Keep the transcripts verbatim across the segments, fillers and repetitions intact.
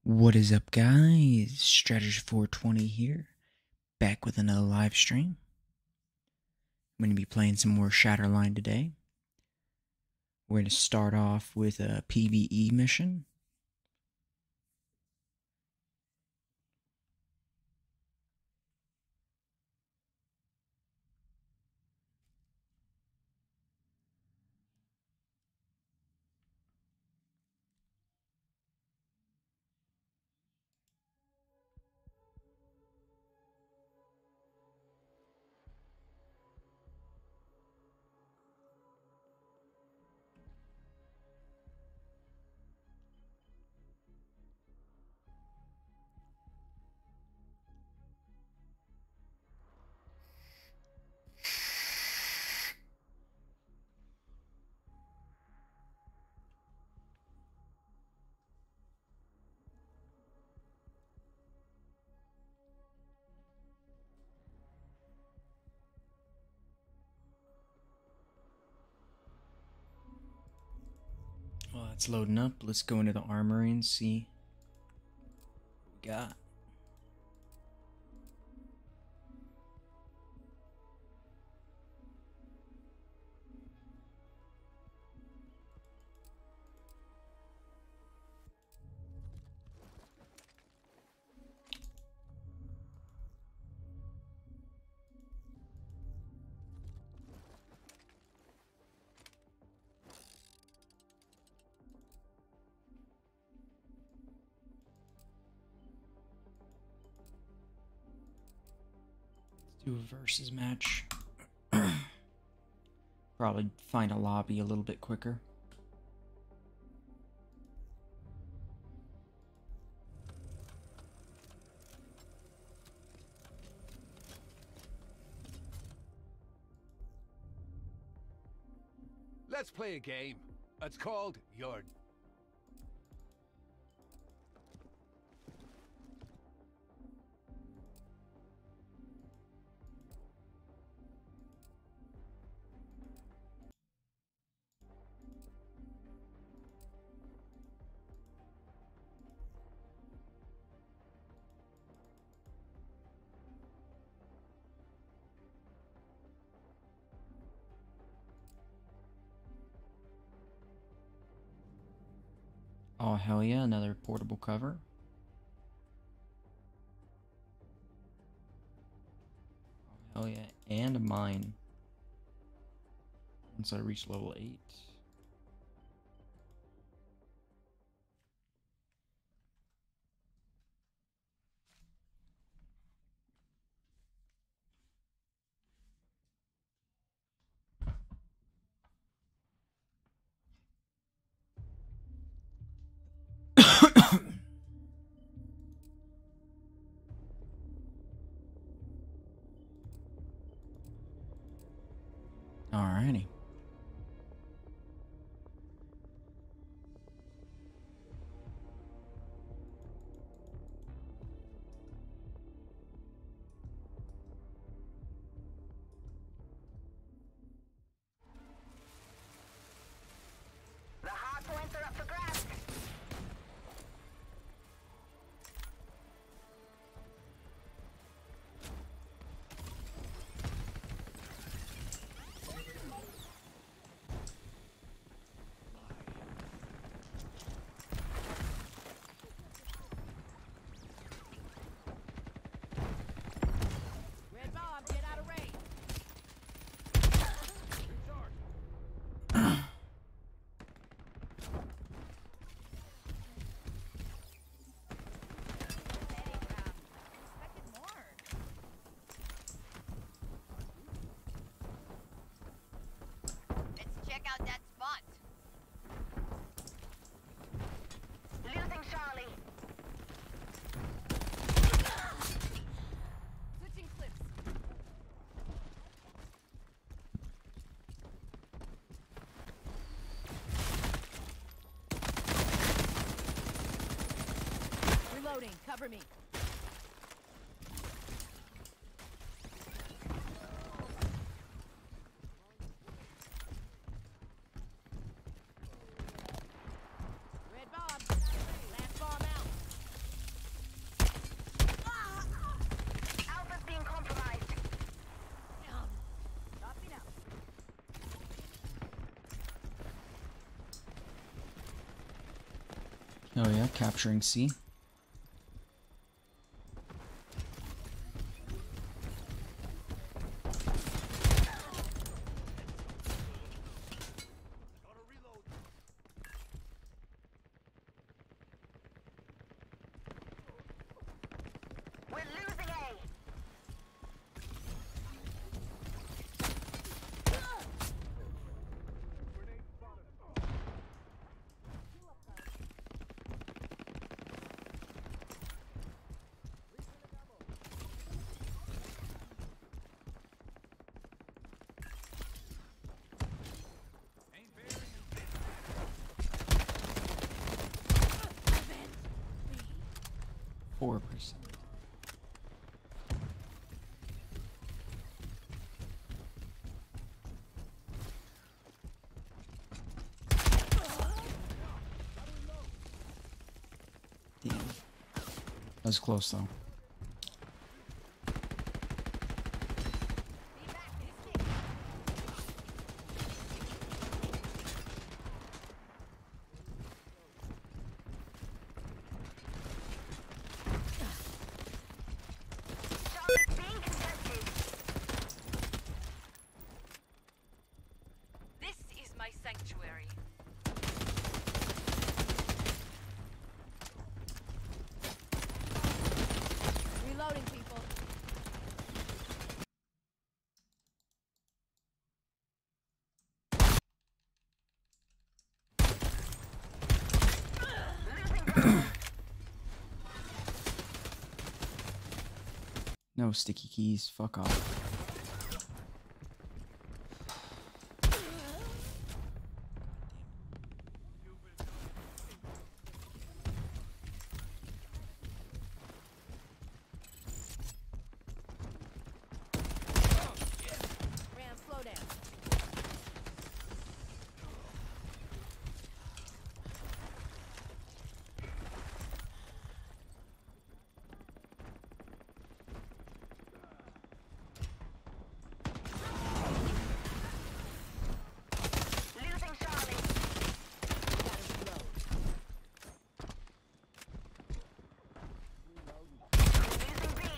What is up, guys? Strategy four twenty here, back with another live stream. I'm going to be playing some more Shatterline today. We're going to start off with a PvE mission. While it's loading up, let's go into the armory and see what we got. Do a versus match. Probably find a lobby a little bit quicker. Let's play a game. It's called Your... Oh, hell yeah, another portable cover. Oh, hell yeah, and a mine. Once I reach level eight. Alrighty. The hard points are up for grabs. Red Bob, get out of range. Expected more. Let's check out that spot. Losing Charlie. Switching clips. Reloading. Cover me. Red Bob. Last bomb out. Oh yeah, capturing C. We're losing A. Four percent. Damn. That was close though. Charlie's being contested. This is my sanctuary. Reloading, people. No sticky keys. Fuck off. Ram, slow down. Losing Charlie. Losing B.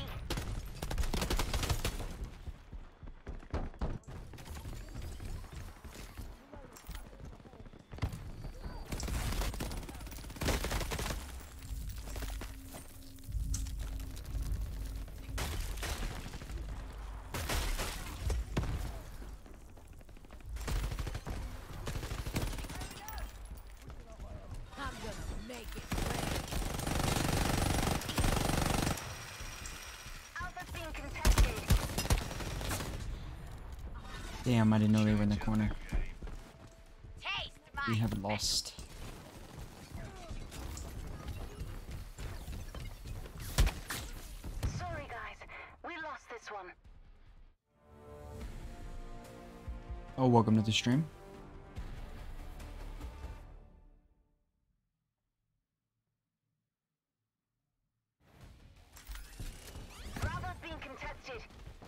I'm gonna make it rain. Alpha's being contested. Damn, I didn't know they were in the corner. Taste We my have lost. Sorry guys, we lost this one. Oh, welcome to the stream. Bravo's being contested.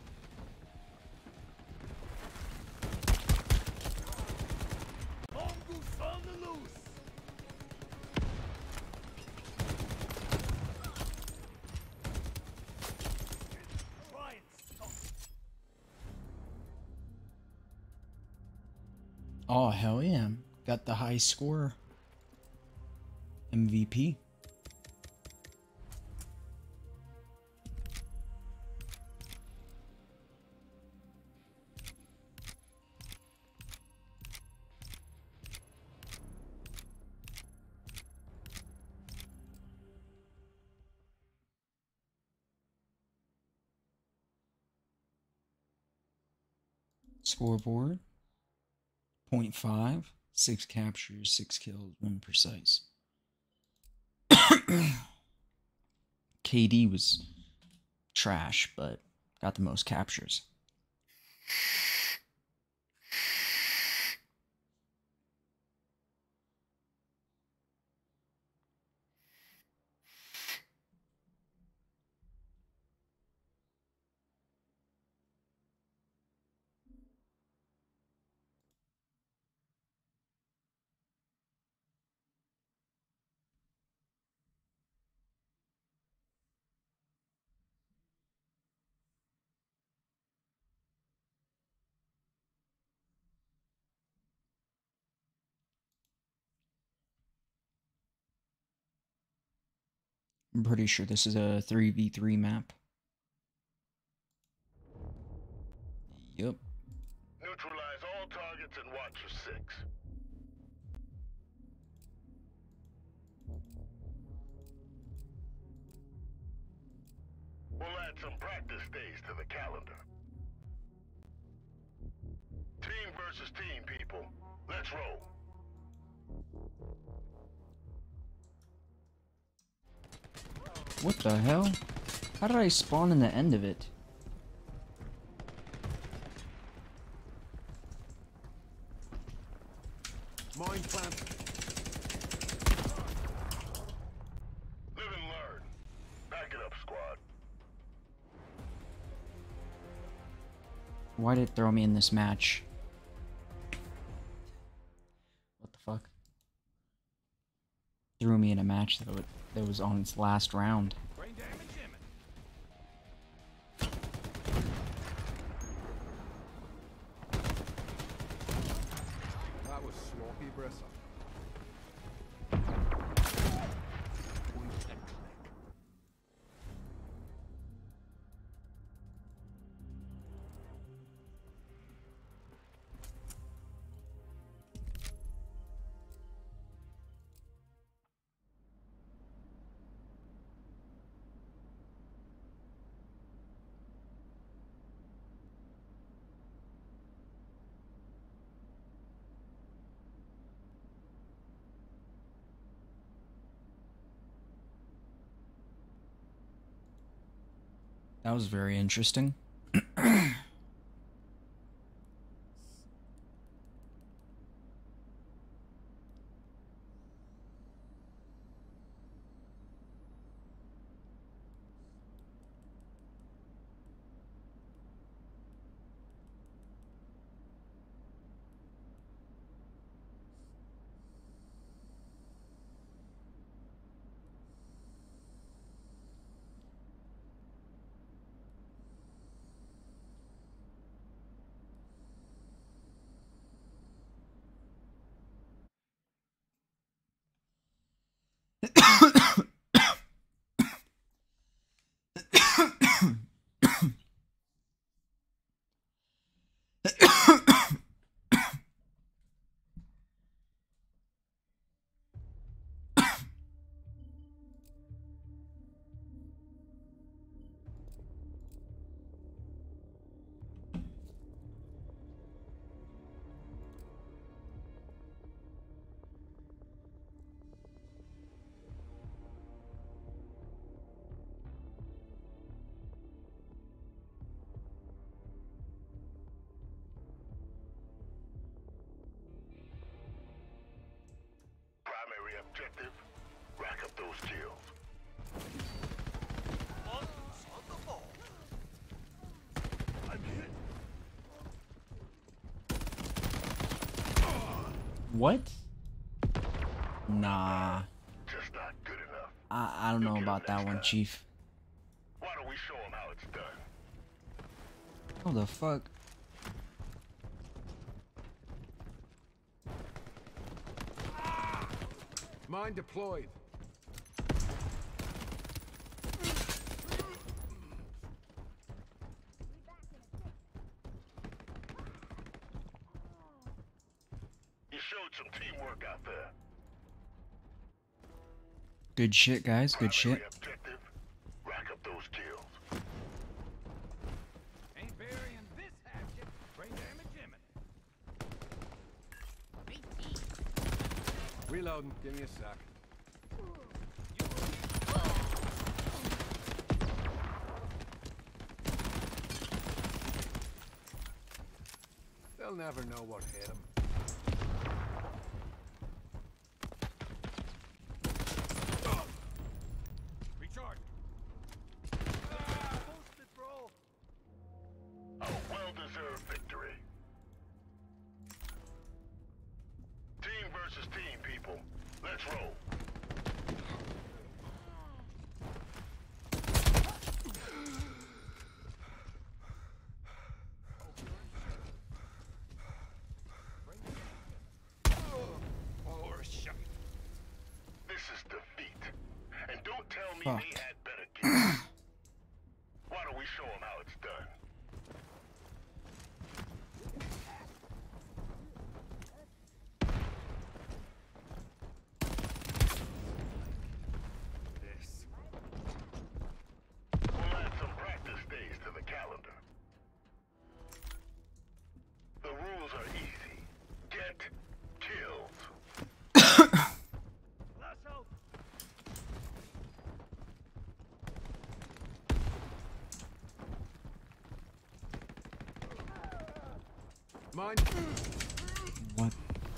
Mongoose on the loose. Try and stop. Oh, hell yeah. Got the high score. M V P. Scoreboard. point five. Six captures, six kills, one precise. K D was trash, but got the most captures. I'm pretty sure this is a three v three map. Yep. Neutralize all targets and watch your six. We'll add some practice days to the calendar. Team versus team, people. Let's roll. What the hell? How did I spawn in the end of it? Mine plant. Live and learn. Back it up, squad. Why did it throw me in this match? What the fuck? Threw me in a match that, would, that was on its last round. Brain damage imminent. That was sloppy, Bristle. That was very interesting. Primary objective, rack up those kills. On, on the ball. I'm hit. What? Nah. Just not good enough. I, I don't know about that one, Chief. Why don't we show them how it's done? How the fuck? Mine deployed. You showed some teamwork out there. Good shit, guys. Good shit. Primary objective, rack up those kills. Ain't burying this hatchet. Brain damage imminent. Reloading. Give me a sec. They'll never know what hit them. Recharge. Ah, posted, bro. A well-deserved victory. Team versus team, people. Let's roll. Brain me Fuck. they had better gear. Why don't we show them how it's done? This. We'll add some practice days to the calendar. The rules are easy. Get kills. Lasso. Mine. What?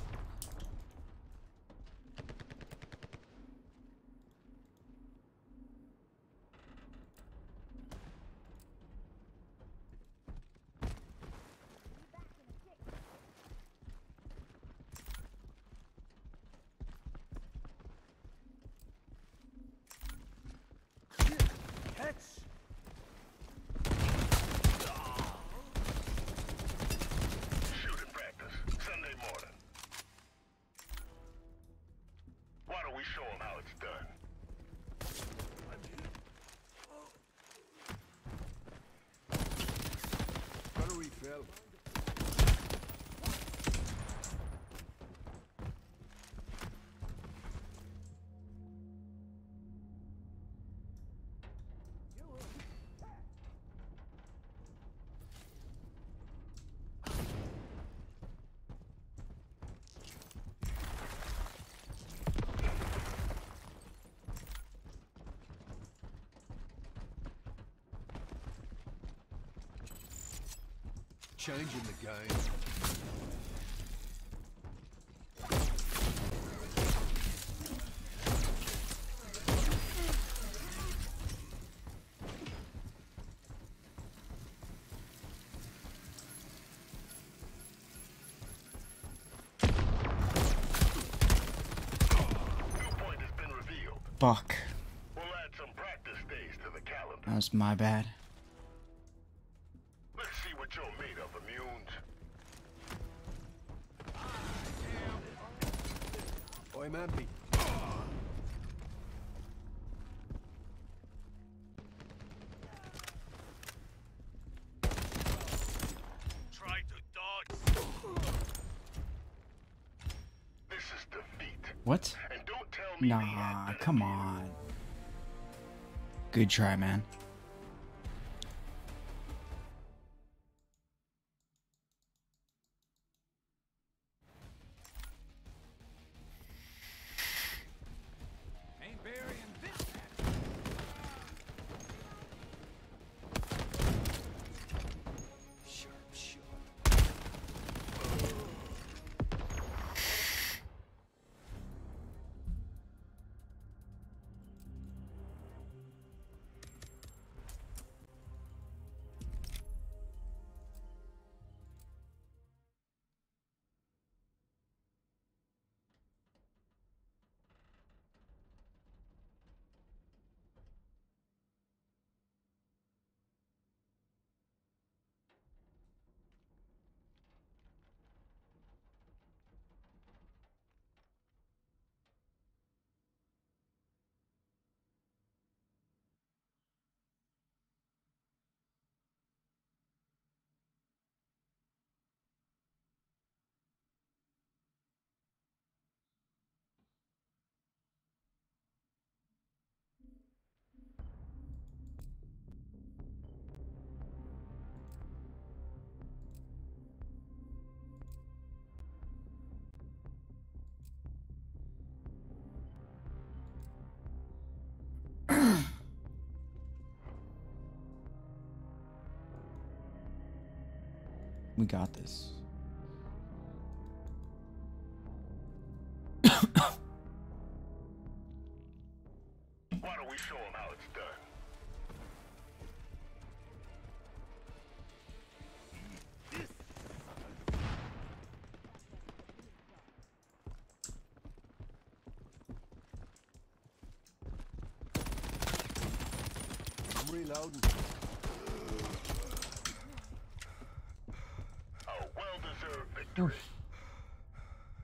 Catch. Shooting practice. Sunday morning. Why don't we show them how it's done? Got a refill. Changing the game. New point has been revealed. Fuck. We'll add some practice days to the calendar. That was my bad. Let's see what you're made of, immunes. I'm happy. Try to dodge. This is defeat. What? And don't tell me they had Nah, better come gear. on. Good try, man. Ain't burying this. Sharp shot. We got this. Why don't we show them how it's done? I'm reloading. A well-deserved victory.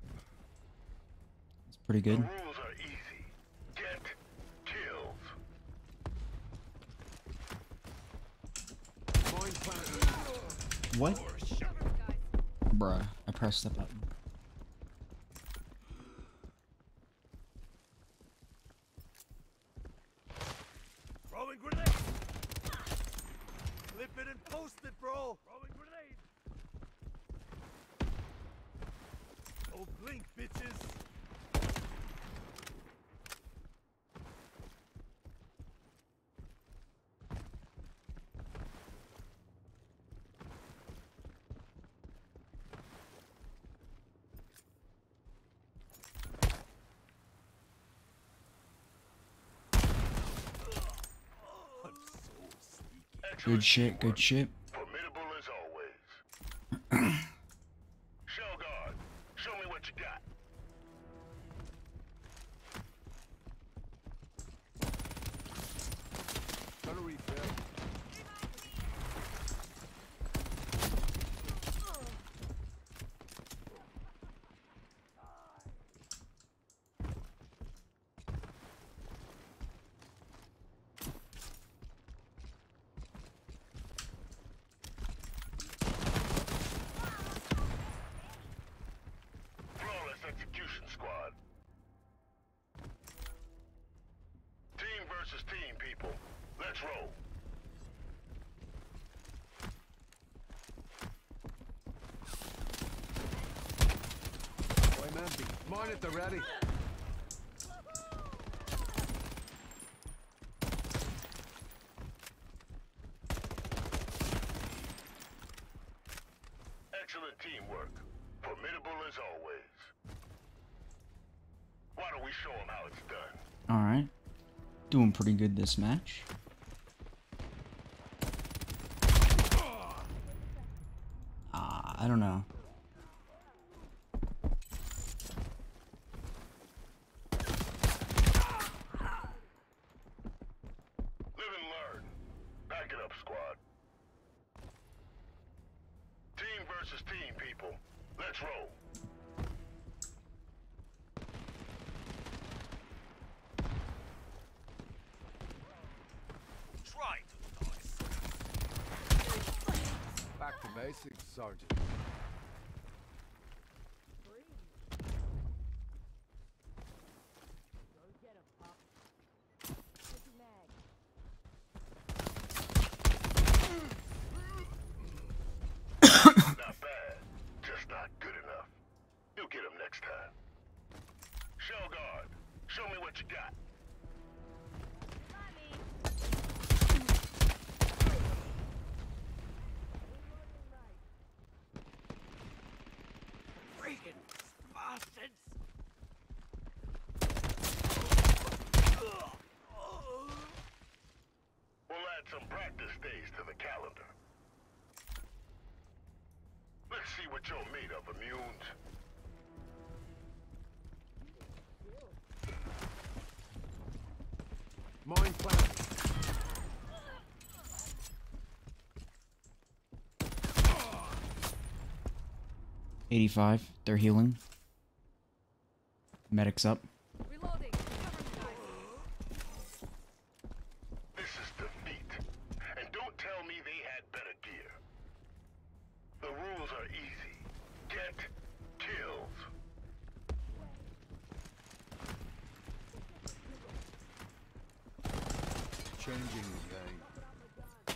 It's pretty The good. rules are easy. Get kills. What? Bruh, I pressed the button. Throwing grenade! Flip it and post it, bro! Throwing grenade! Oh, blink, bitches! Good shit, good shit. Formidable as always. Shell guard, show me what you got. Gonna refill. Flawless execution, squad. Team versus team, people. Let's roll. I'm empty. Mine at the ready. Excellent teamwork. Formidable as always. Why don't we show them how it's done? Alright. Doing pretty good this match. Ah, I don't know. Live and learn. Back it up, squad. Team versus team, people. Let's roll. Try to toss. Back to basics, Sergeant. Not bad. Just not good enough. You'll get them next time. Shell guard, show me what you got. Freaking bastards! We'll add some practice days to the calendar. Let's see what you're made of, immunes. Mine planted. eighty-five. They're healing. Medic's up. Reloading. Cover me, guys. This is defeat. And don't tell me they had better gear. The rules are easy. Get kills. Changing the game.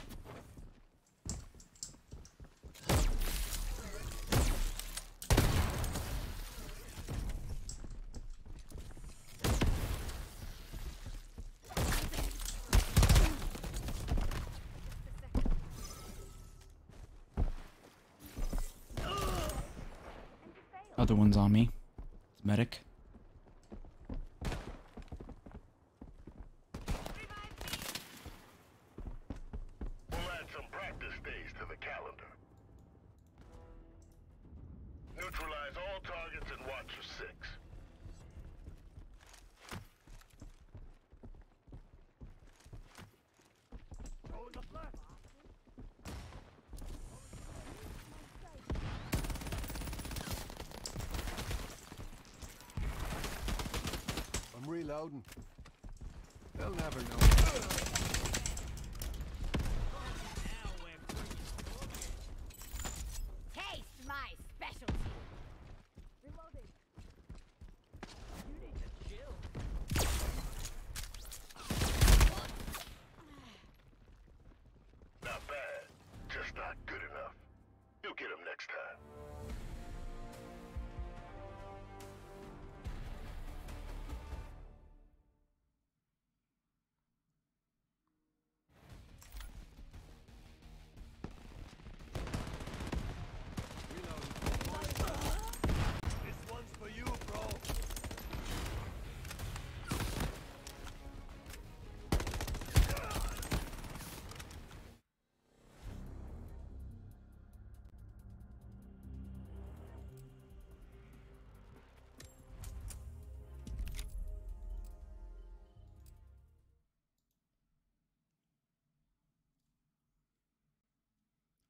Other one's on me. It's medic. We'll add some practice days to the calendar. Neutralize all targets and watch your six. I'm reloading. They'll never know.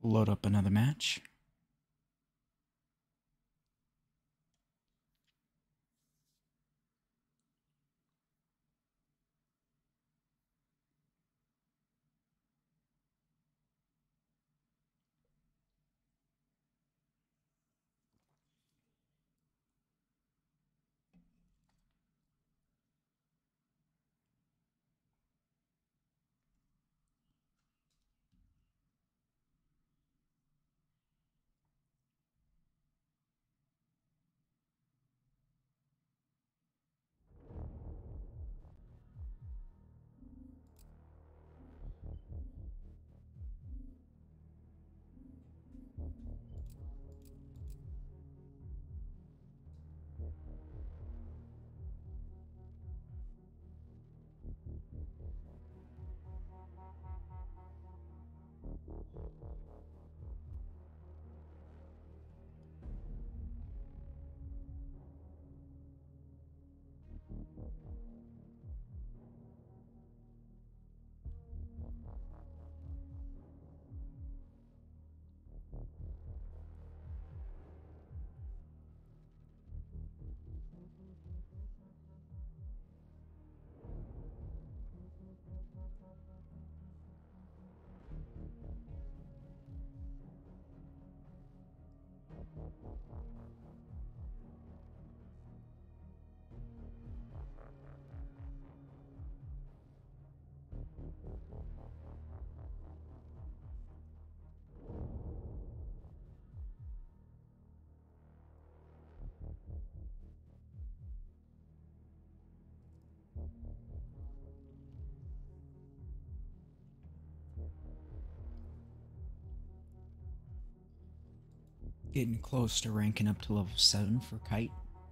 Load up another match. Getting close to ranking up to level seven for Kite.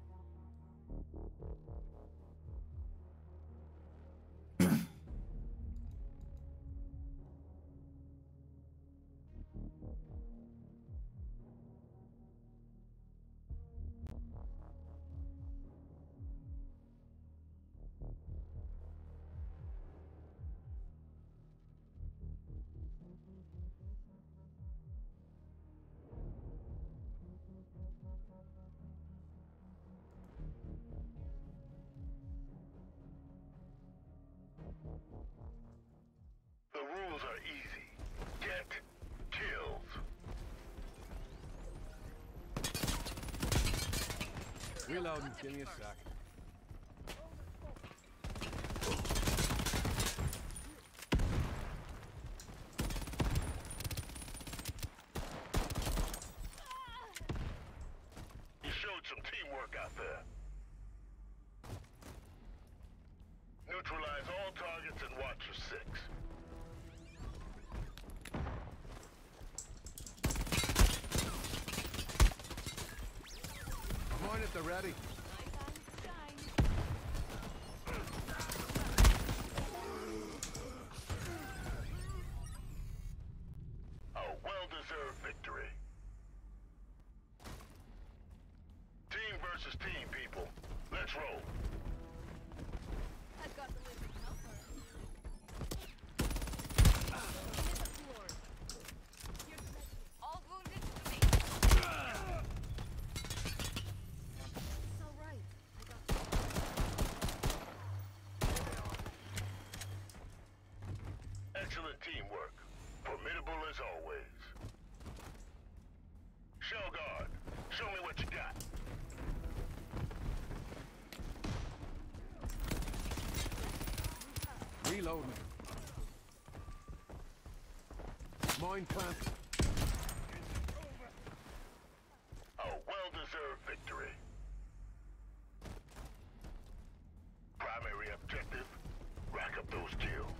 The rules are easy. Get kills. Reloading. Give me a sec. You showed some teamwork out there. Neutralize all targets and watch your six. Mine at the ready. A well-deserved victory. Team versus team, people. Let's roll. I've got the living helper. Hit the floor. Here's the message. All wounded to me. It's all right. I got you. Excellent teamwork. Formidable as always. Shell guard, show me what you got. Reloading. Mine planted. A well-deserved victory. Primary objective, rack up those kills.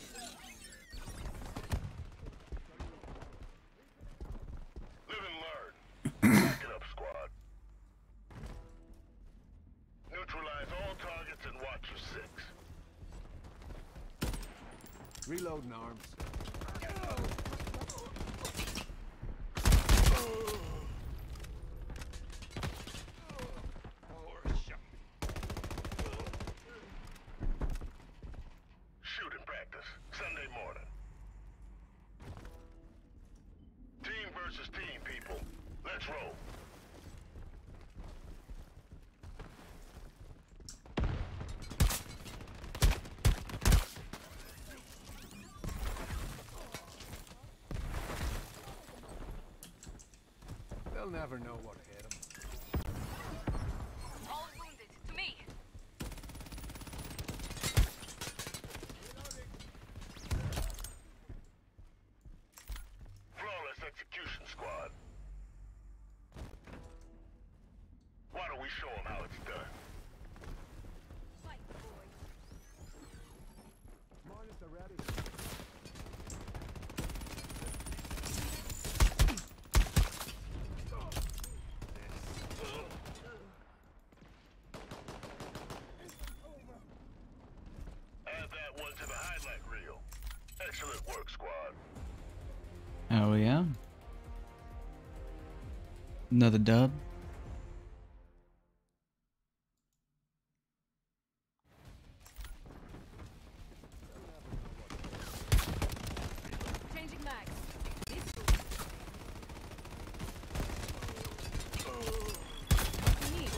Live and learn. Reloading arms. Shooting practice, Sunday morning. Team versus team, people. Let's roll. They'll never know what hit them. All wounded. To me. Flawless execution, squad. Why don't we show them how it's done? Fight, boys. Monitor ready. Add that one to the highlight reel. Excellent work, squad. Oh yeah. Another dub. Changing mags. This we need.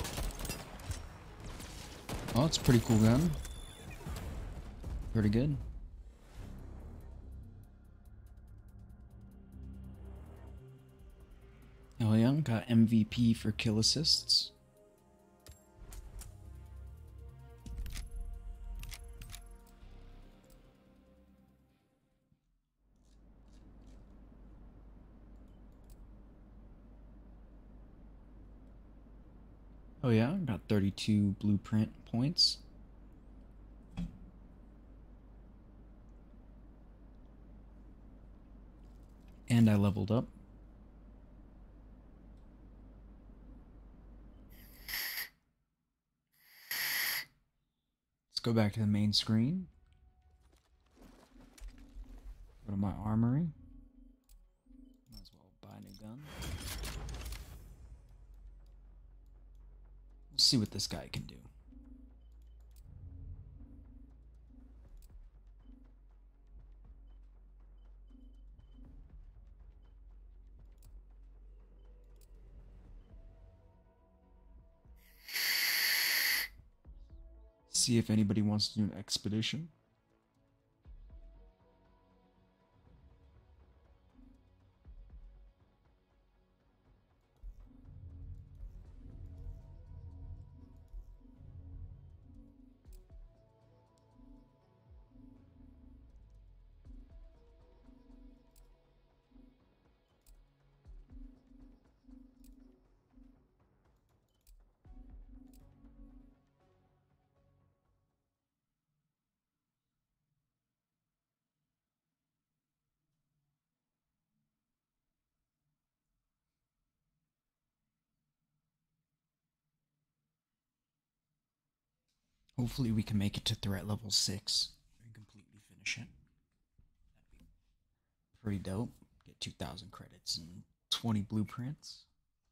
Oh, it's a pretty cool gun. Pretty good. Hell yeah, got M V P for kill assists. Oh yeah, got thirty-two blueprint points. And I leveled up. Let's go back to the main screen. Go to my armory. Might as well buy a new gun. We'll see what this guy can do. See if anybody wants to do an expedition. Hopefully we can make it to threat level six and completely finish it. That'd be pretty dope. Get two thousand credits and twenty blueprints.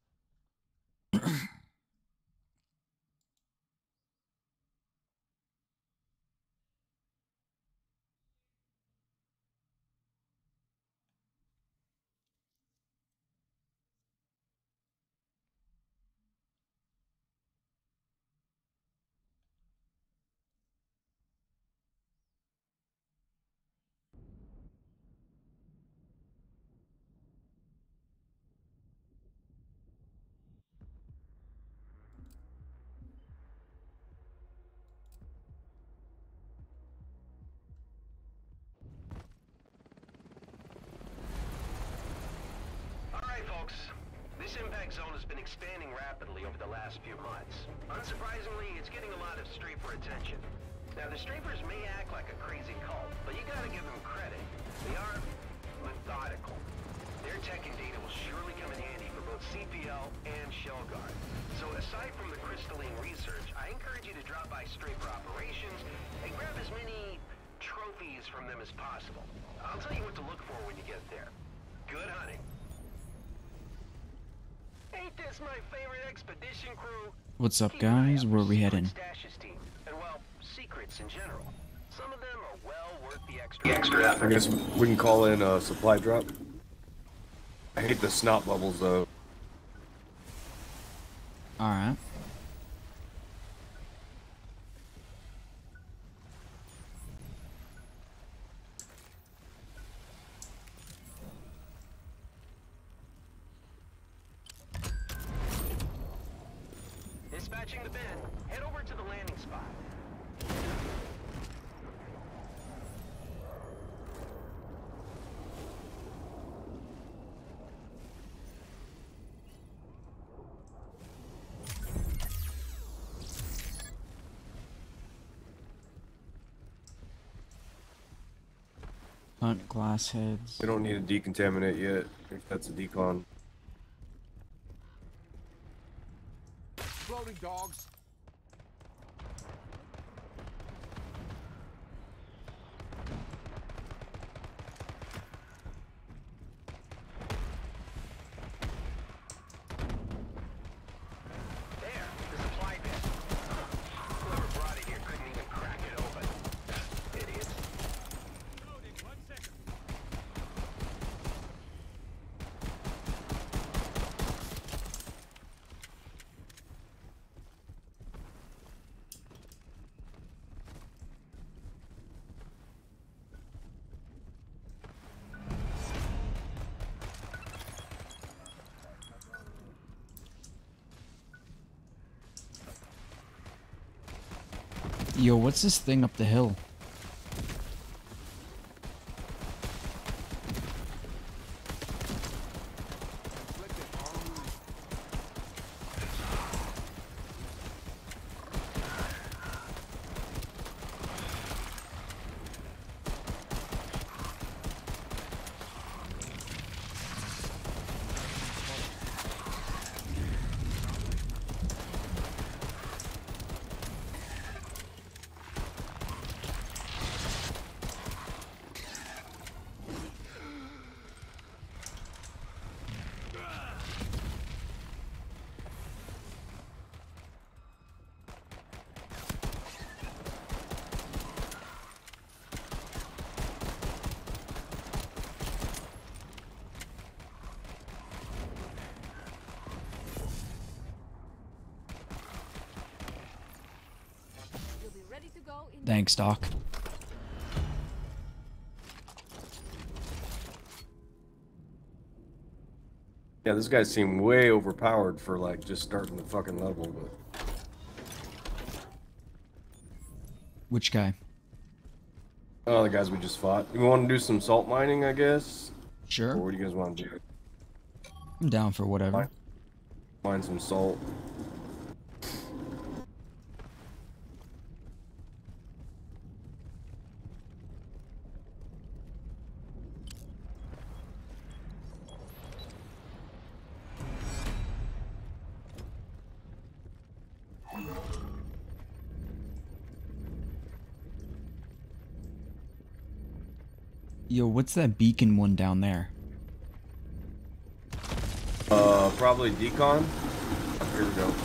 Alright folks, this impact zone has been expanding rapidly over the last few months. Unsurprisingly, it's getting a lot of Strafer attention. Now the Strafers may act like a crazy cult, but you gotta give them credit. They are methodical. Their tech and data will surely come in handy for both C P L and Shellguard. So aside from the crystalline research, I encourage you to drop by Strafer Operations and grab as many trophies from them as possible. I'll tell you what to look for when you get there. Good hunting. Ain't this my favorite expedition crew? What's up, guys? Where are we heading? Stashes team, and well, secrets in general. Some of them are well worth the extra, the extra effort. I guess we can call in a supply drop. I hate the snot bubbles though. Alright. Dispatching the bin. Head over to the landing spot. Hunt glass heads. We don't need to decontaminate yet, if that's a decon. Floating dogs. There, the supply bin. Whoever brought it here couldn't even crack it open. Idiots. Yo, what's this thing up the hill? You'll be ready to go in Thanks, Doc. Yeah, this guy seemed way overpowered for like just starting the fucking level, but Which guy? oh, the guys we just fought. You want to do some salt mining, I guess? Or Sure. what do you guys want to do? I'm down for whatever. Mine. Mine some salt. Yo, what's that beacon one down there? Uh, probably decon. Here we go.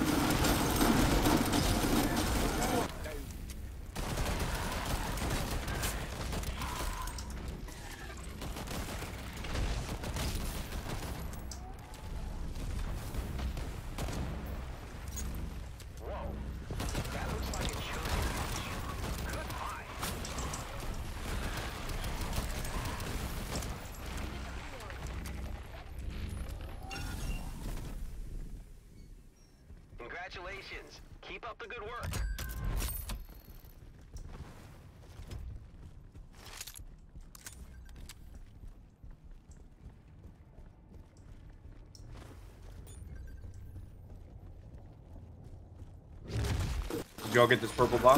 Whoa. That looks like it shows you. Good eye. Congratulations. Keep up the good work. Did y'all get this purple box?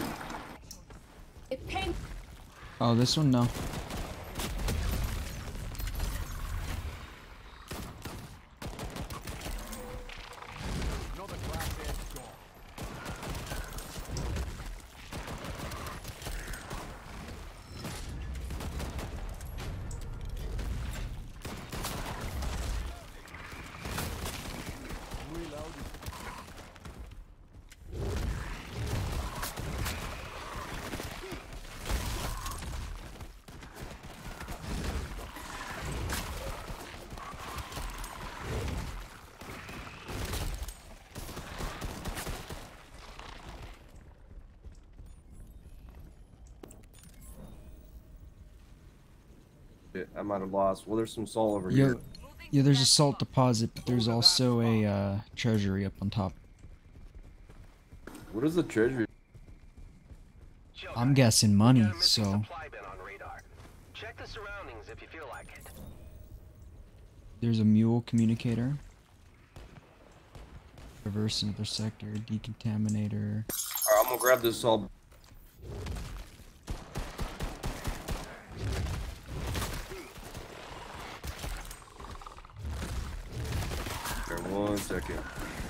It pain. Oh, this one, no. Another glass edge gone. Shit, I might have lost. Well, there's some salt over Yeah, here. yeah. There's a salt deposit, but there's also a uh, treasury up on top. What is the treasure? Show I'm guys, guessing you money. got a missing So supply bin on radar. Check the surroundings if you feel like it. there's a mule communicator. Reverse intersector, decontaminator. Alright, I'm gonna grab this salt. Here, one second.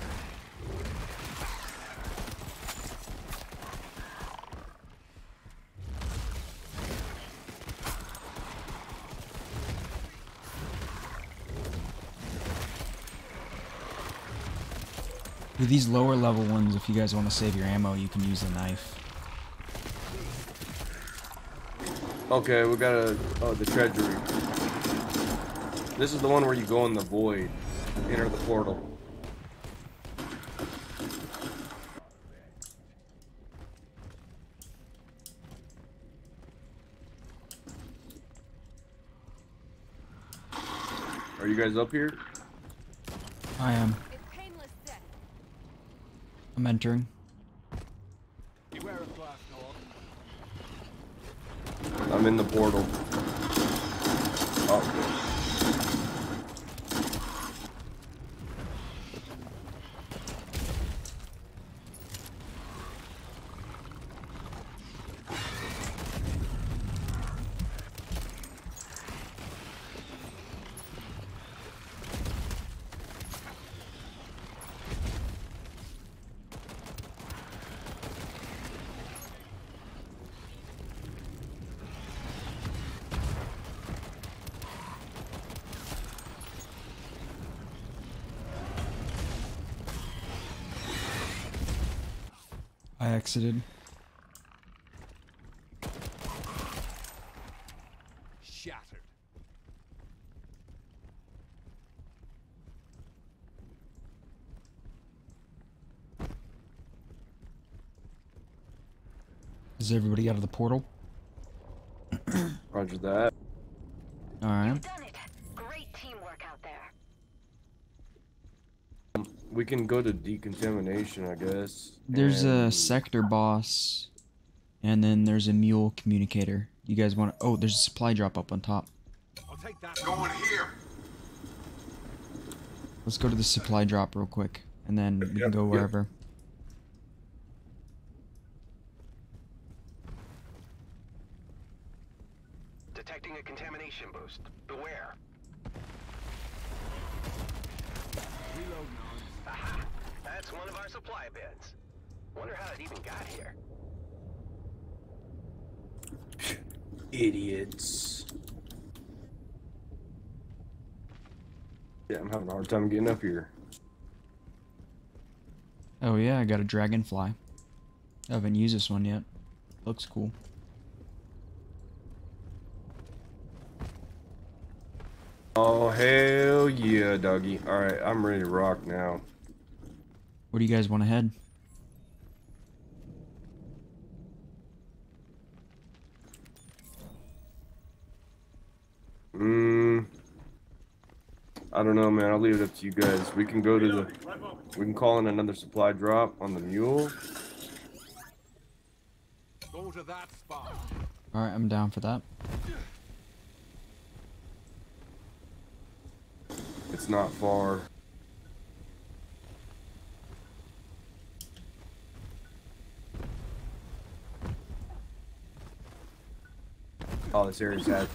With these lower level ones, if you guys want to save your ammo, you can use a knife. Okay, we got a oh the treasury. This is the one where you go in the void, enter the portal. Are you guys up here? I am. It's painless death. I'm entering. Beware of glass, Noah. I'm in the portal. Oh. I exited. Shattered. Is everybody out of the portal? Roger that. Alright. Done it. Great teamwork out there. We can go to decontamination, I guess. There's a and- sector boss, and then there's a mule communicator. You guys want to... Oh, there's a supply drop up on top. I'll take that. Going here. Let's go to the supply drop real quick, and then we can Yep, go yep. wherever. Detecting a contamination boost. Beware. Reload now. Aha! That's one of our supply bins. Wonder how it even got here. Idiots. Yeah, I'm having a hard time getting up here. Oh yeah, I got a dragonfly. I haven't used this one yet. Looks cool. Oh, hell yeah, doggy. Alright, I'm ready to rock now. Where do you guys want to head? Mmm. I don't know, man. I'll leave it up to you guys. We can go to the... We can call in another supply drop on the mule. Go to that spot. Alright, I'm down for that. It's not far. Oh, this area's had.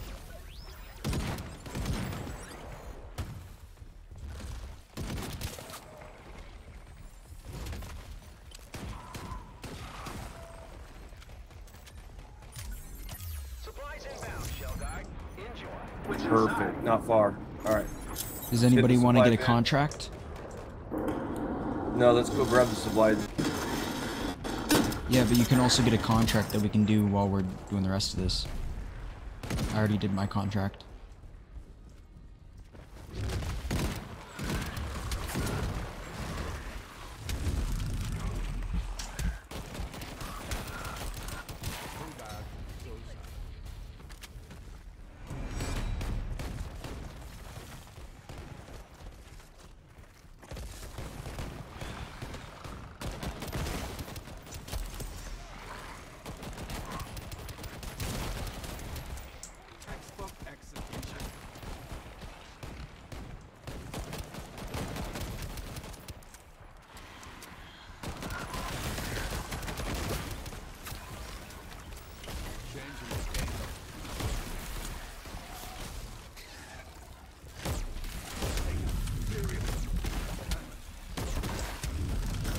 Supplies inbound, shell guard. Enjoy. Perfect. Not far. Alright. Does anybody want to supply get a bin. contract? No, let's go grab the supply. Yeah, but you can also get a contract that we can do while we're doing the rest of this. I already did my contract. Too bad. So sad.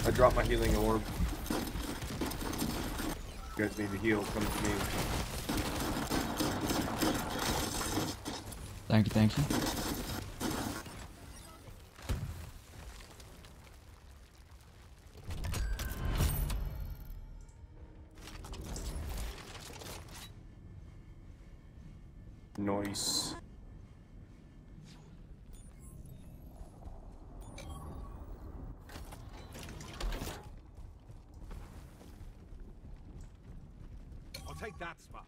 I dropped my healing orb. You guys need to heal, come to me. Thank you, thank you. Nice. I'll take that spot.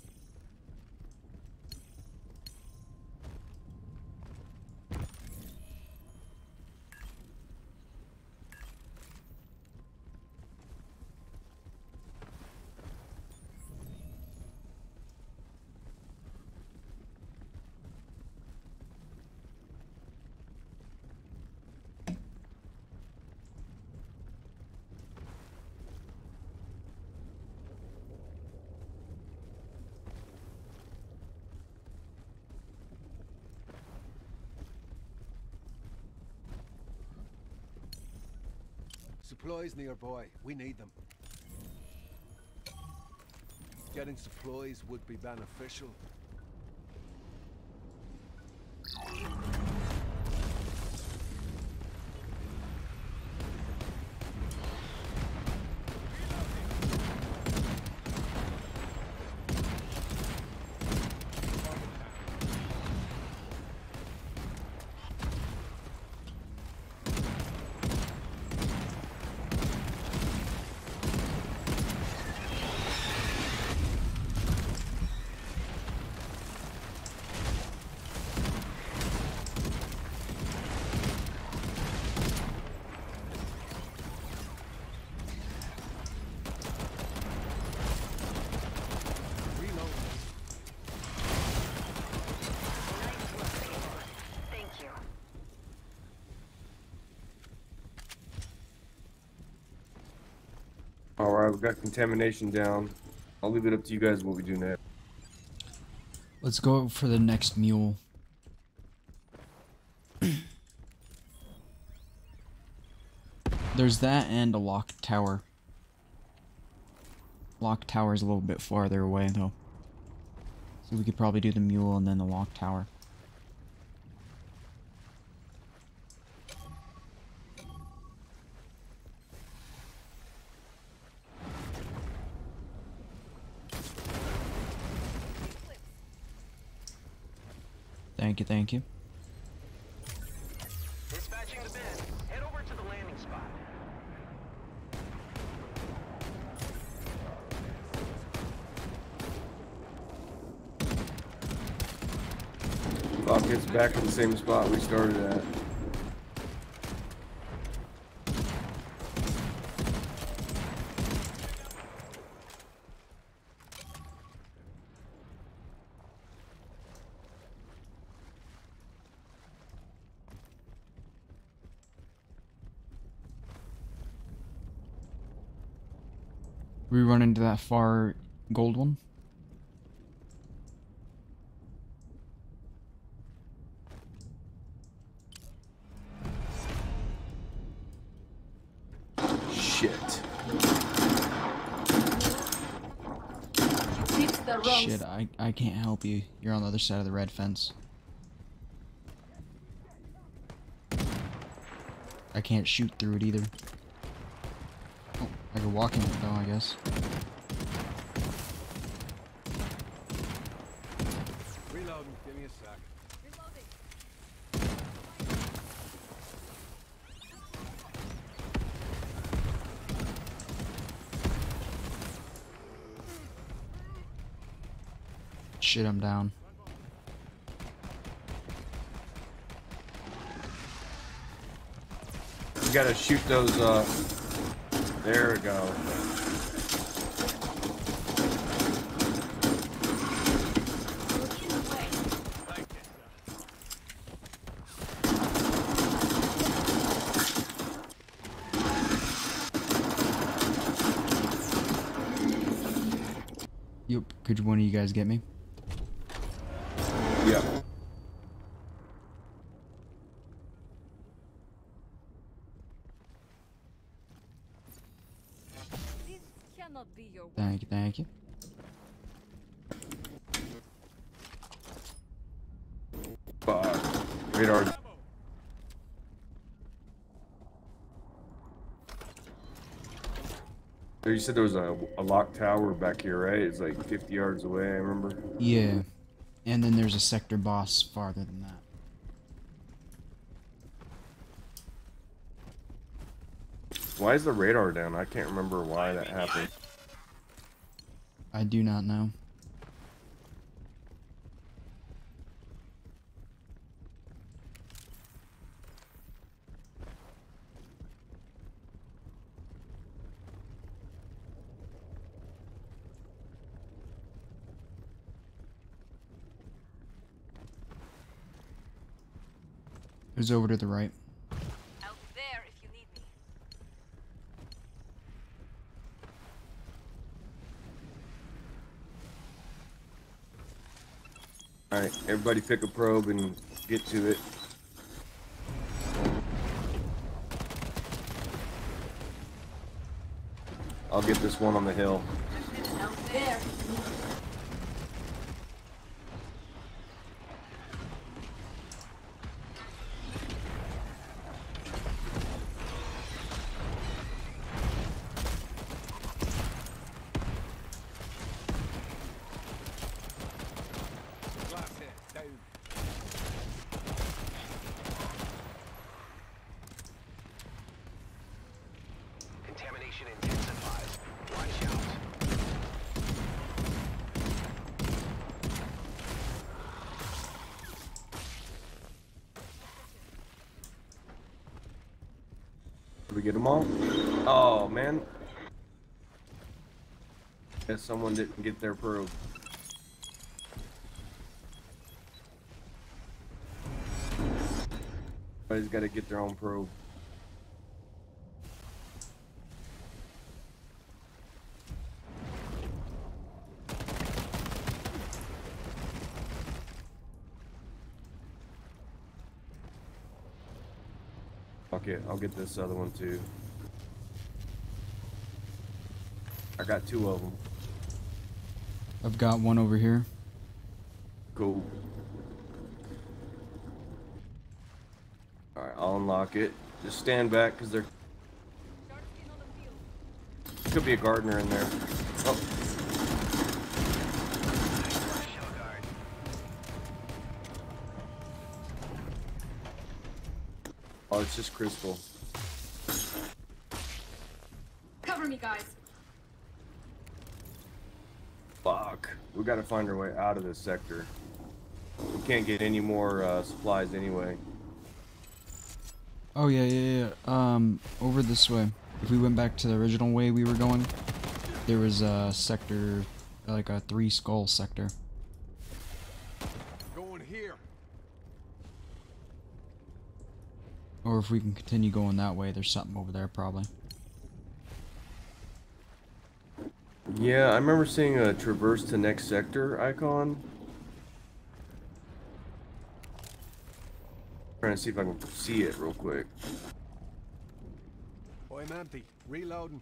Supplies nearby. We need them. Getting supplies would be beneficial. Alright, we got contamination down. I'll leave it up to you guys what we do next. Let's go for the next mule. There's that and a lock tower. Lock tower is a little bit farther away though. So we could probably do the mule and then the lock tower. Thank you, thank you. Dispatching the bin. Head over to the landing spot. Bob gets back at the same spot we started at. We run into that far gold one. Shit. Shit, I, I can't help you. You're on the other side of the red fence. I can't shoot through it either. Oh, I could walk in it though, I guess. Reloading. Give me a sec. Shit, I'm down. You gotta shoot those, uh... There we go. Yep, could one of you guys get me? Yeah. Thank you. Uh, radar. You said there was a, a lock tower back here, right? It's like fifty yards away, I remember. Yeah. And then there's a sector boss farther than that. Why is the radar down? I can't remember why that happened. I do not know. Who's over to the right? Out there if you need me. Alright, everybody pick a probe and get to it. I'll get this one on the hill. Out there. Glass hit. Down. Contamination intensifies. Watch out. Did we get them all? Oh, man. Guess someone didn't get their probe. Everybody's got to get their own probe. Okay, I'll get this other one too. I got two of them. I've got one over here. Cool. Alright, I'll unlock it. Just stand back because there could be a gardener in there. Oh. Shell guard. Oh, it's just crystal. Cover me, guys. Fuck. We gotta find our way out of this sector. We can't get any more uh, supplies anyway. Oh yeah, yeah, yeah. Um, over this way. If we went back to the original way we were going, there was a sector, like a three skull sector. Going here. Or if we can continue going that way, there's something over there probably. Yeah, I remember seeing a traverse to next sector icon. Trying to see if I can see it real quick. I'm empty. Reloading.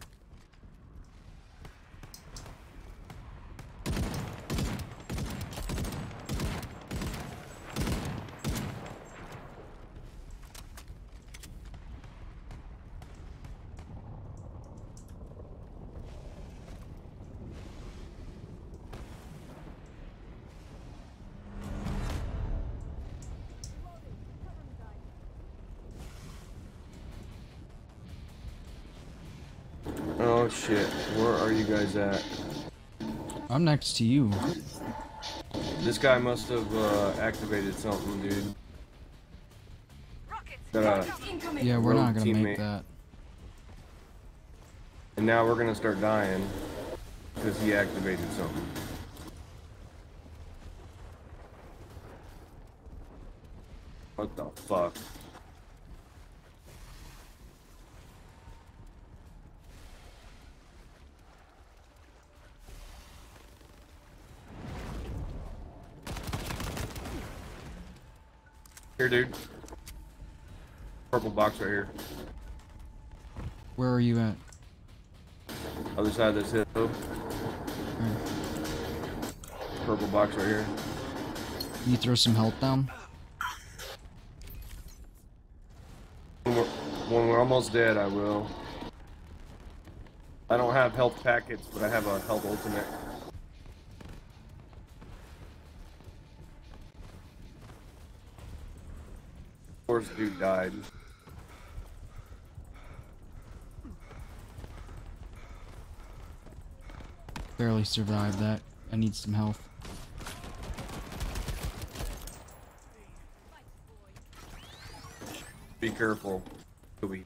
Oh shit, where are you guys at? I'm next to you. This guy must have uh, activated something, dude. Rockets. Got a, Incoming. Yeah, we're Rogue not gonna teammate. make that. and now we're gonna start dying because he activated something. What the fuck? Here, dude. Purple box right here. Where are you at? Other side of this hill. purple box right here. Can you throw some health down? When we're, when we're almost dead, I will. I don't have health packets, but I have a health ultimate. Of course, dude died. Barely survived that. I need some health. Be careful. Be.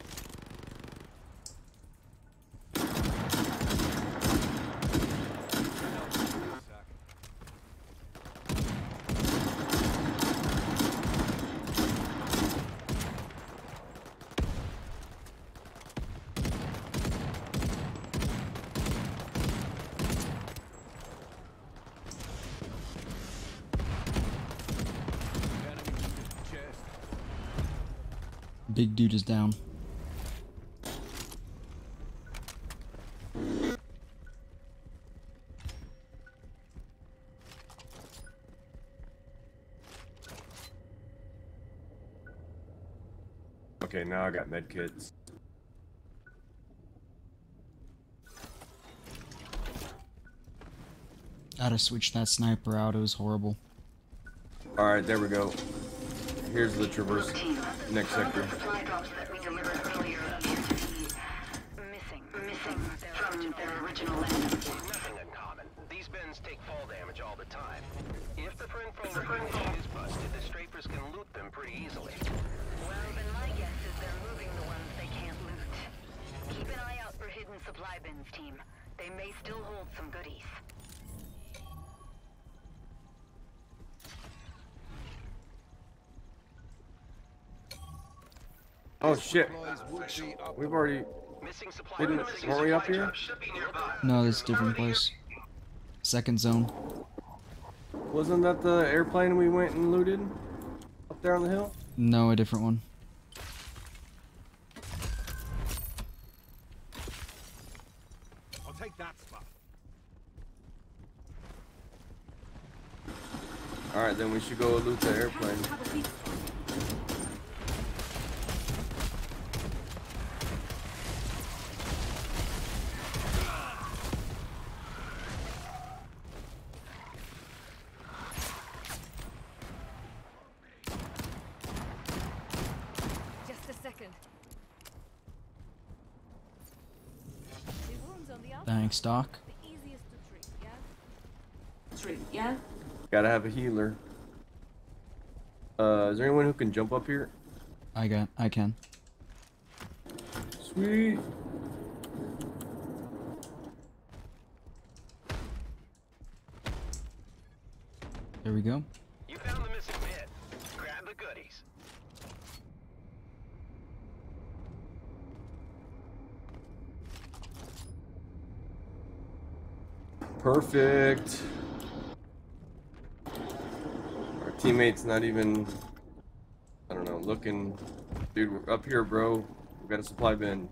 Big dude is down. Okay, now I got med kits. Gotta switch that sniper out, it was horrible. Alright, there we go. Here's the traverse next sector. Supply drops that we delivered earlier appear to be missing, missing from their original landing. Nothing uncommon. These bins take fall damage all the time. If the print folder condition is busted, the strafers can loot them pretty easily. Well, then my guess is they're moving the ones they can't loot. Keep an eye out for hidden supply bins, team. They may still hold some goodies. Oh shit. We've already... Missing supply Didn't, missing weren't we up supply here? drops should be nearby. No, this is a different place. Second zone. Wasn't that the airplane we went and looted? Up there on the hill? No, a different one. I'll take that spot. Alright, then we should go loot the airplane. Just a second. The wounds on the outside. Thanks, Doc. The easiest to treat, yeah? True, yeah? Gotta have a healer. Uh, is there anyone who can jump up here? I got, I can. Sweet. There we go. You found the missing bit. Grab the goodies. Perfect. Our teammate's not even, I don't know, looking. Dude, we're up here, bro. We got a supply bin.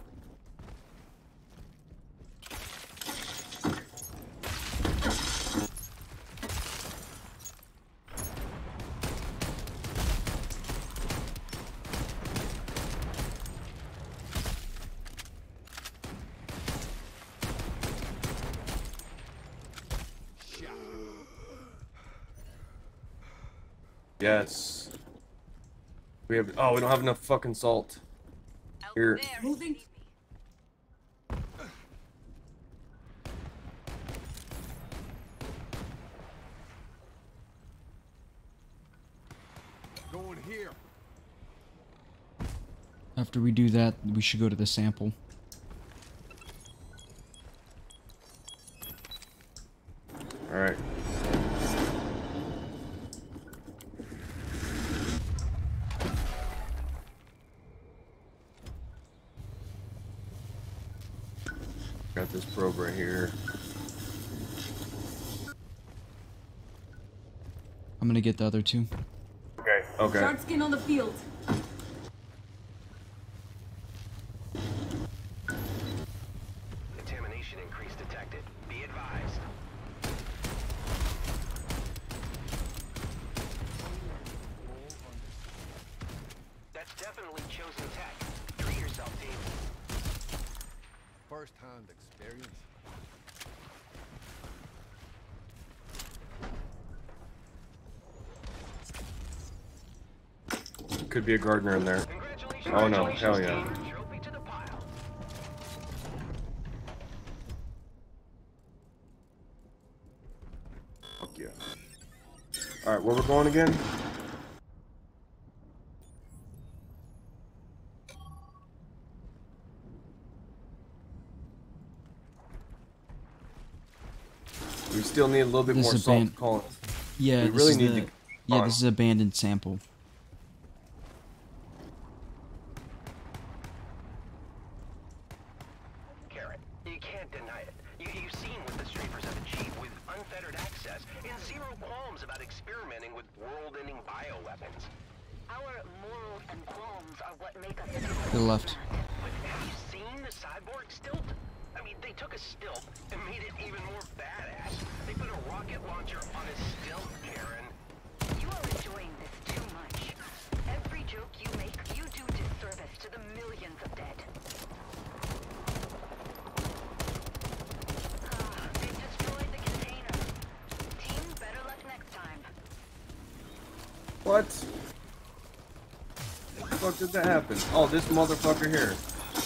Yes. We have. Oh, we don't have enough fucking salt. Here. Moving. Going here. After we do that, we should go to the sample. All right. Got this probe right here. I'm gonna get the other two. Okay. Okay. Shark skin on the field. Contamination increase detected. Be advised. could be a gardener in there. Congratulations, Oh no, congratulations, hell yeah. team. Trophy to the pile. Fuck yeah. Alright, where we're going again? We still need a little bit This more is a salt ban- to call it. Yeah, We this really is need the, to- yeah, on. this is abandoned sample. Carrot, you can't deny it. You, you've seen what the Strafers have achieved with unfettered access and zero qualms about experimenting with world-ending bioweapons. Our morals and qualms are what make us To the left. But have you seen the cyborg stilt? I mean, they took a stilt and made it even more badass. They put a rocket launcher on a stilt, Karen. You are enjoying this too much. Every joke you make, you do disservice to the millions of dead. Ah, they've destroyed the container. Team, better luck next time. What? How the fuck did that happen? Oh, this motherfucker here.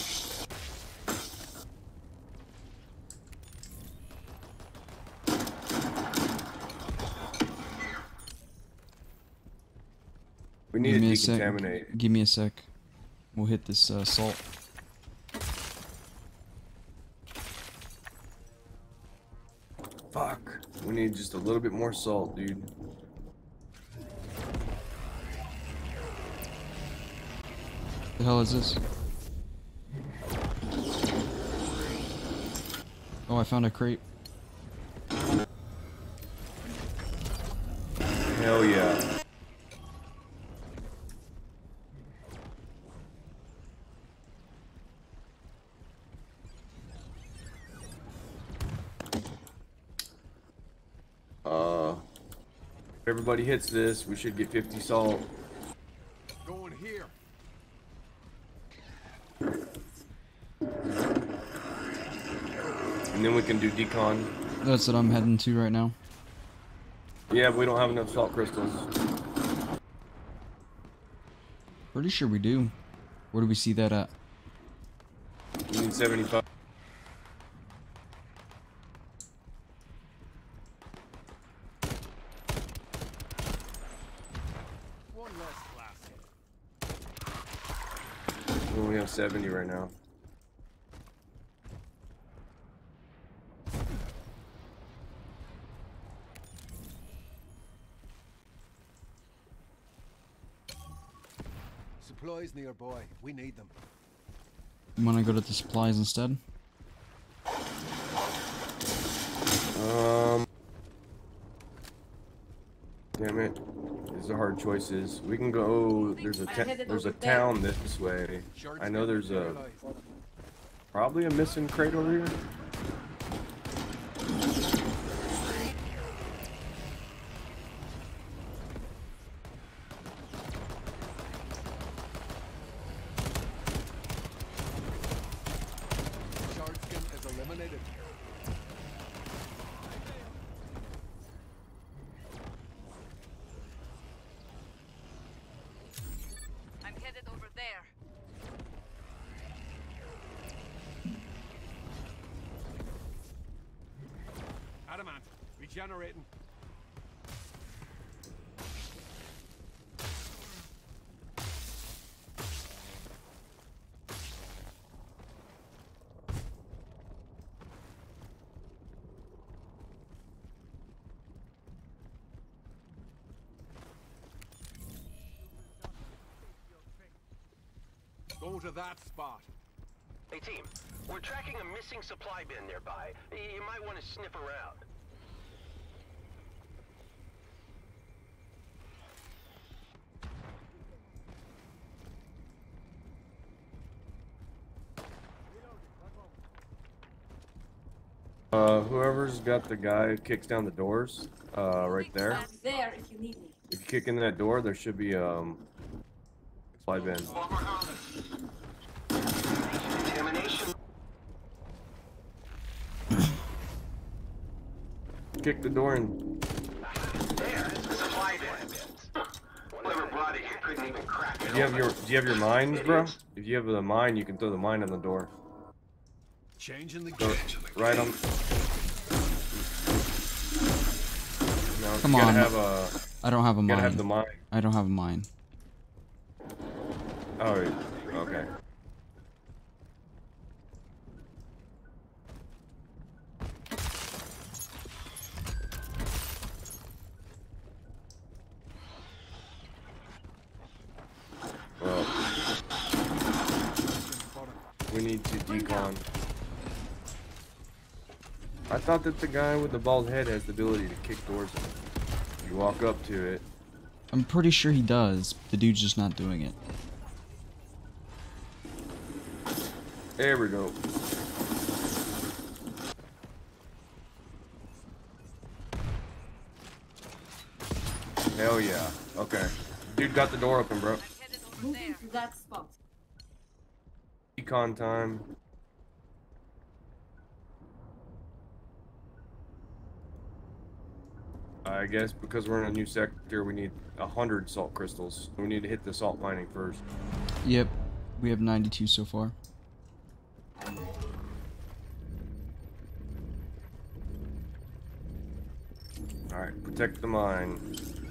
We need Give to me a sec. decontaminate. Give me a sec. We'll hit this uh, salt. Fuck. We need just a little bit more salt, dude. The hell is this? Oh, I found a crate. Hell yeah. Uh, if everybody hits this, we should get fifty salt. Going here. And then we can do decon. That's what I'm heading to right now. Yeah, but we don't have enough salt crystals. Pretty sure we do. Where do we see that at? We need seventy-five. One less class. We only have seventy right now. Supplies nearby. We need them. I'm gonna go to the supplies instead. Um. Damn it. These are hard choices. We can go. There's a ta there's a town this way. I know there's a probably a missing crate over here. Shardskin is eliminated. I'm headed over there. Adamant. Regenerating. Go to that spot. Hey team, we're tracking a missing supply bin nearby. You might want to sniff around. Uh, whoever's got the guy who kicks down the doors, uh, right there. I'm there if you need me. If you kick in that door, there should be um, supply bin. Contamination. Kick the door in. There, it's the supply bin. Whoever brought it here couldn't even crack it. Do you have your Do you have your mines, bro? If you have the mine, you can throw the mine on the door. Changing the Go game. right on. No, Come you gotta on. have a. I don't have a You gotta have mine. the mine. I don't have a mine. Oh, okay. Well, we need to decon. I thought that the guy with the bald head has the ability to kick doors in. You walk up to it. I'm pretty sure he does. The dude's just not doing it. There we go. Hell yeah. Okay. Dude got the door open, bro. Moving to that spot. Econ time. I guess because we're in a new sector, we need a hundred salt crystals. We need to hit the salt mining first. Yep. We have ninety-two so far. Alright, protect the mine.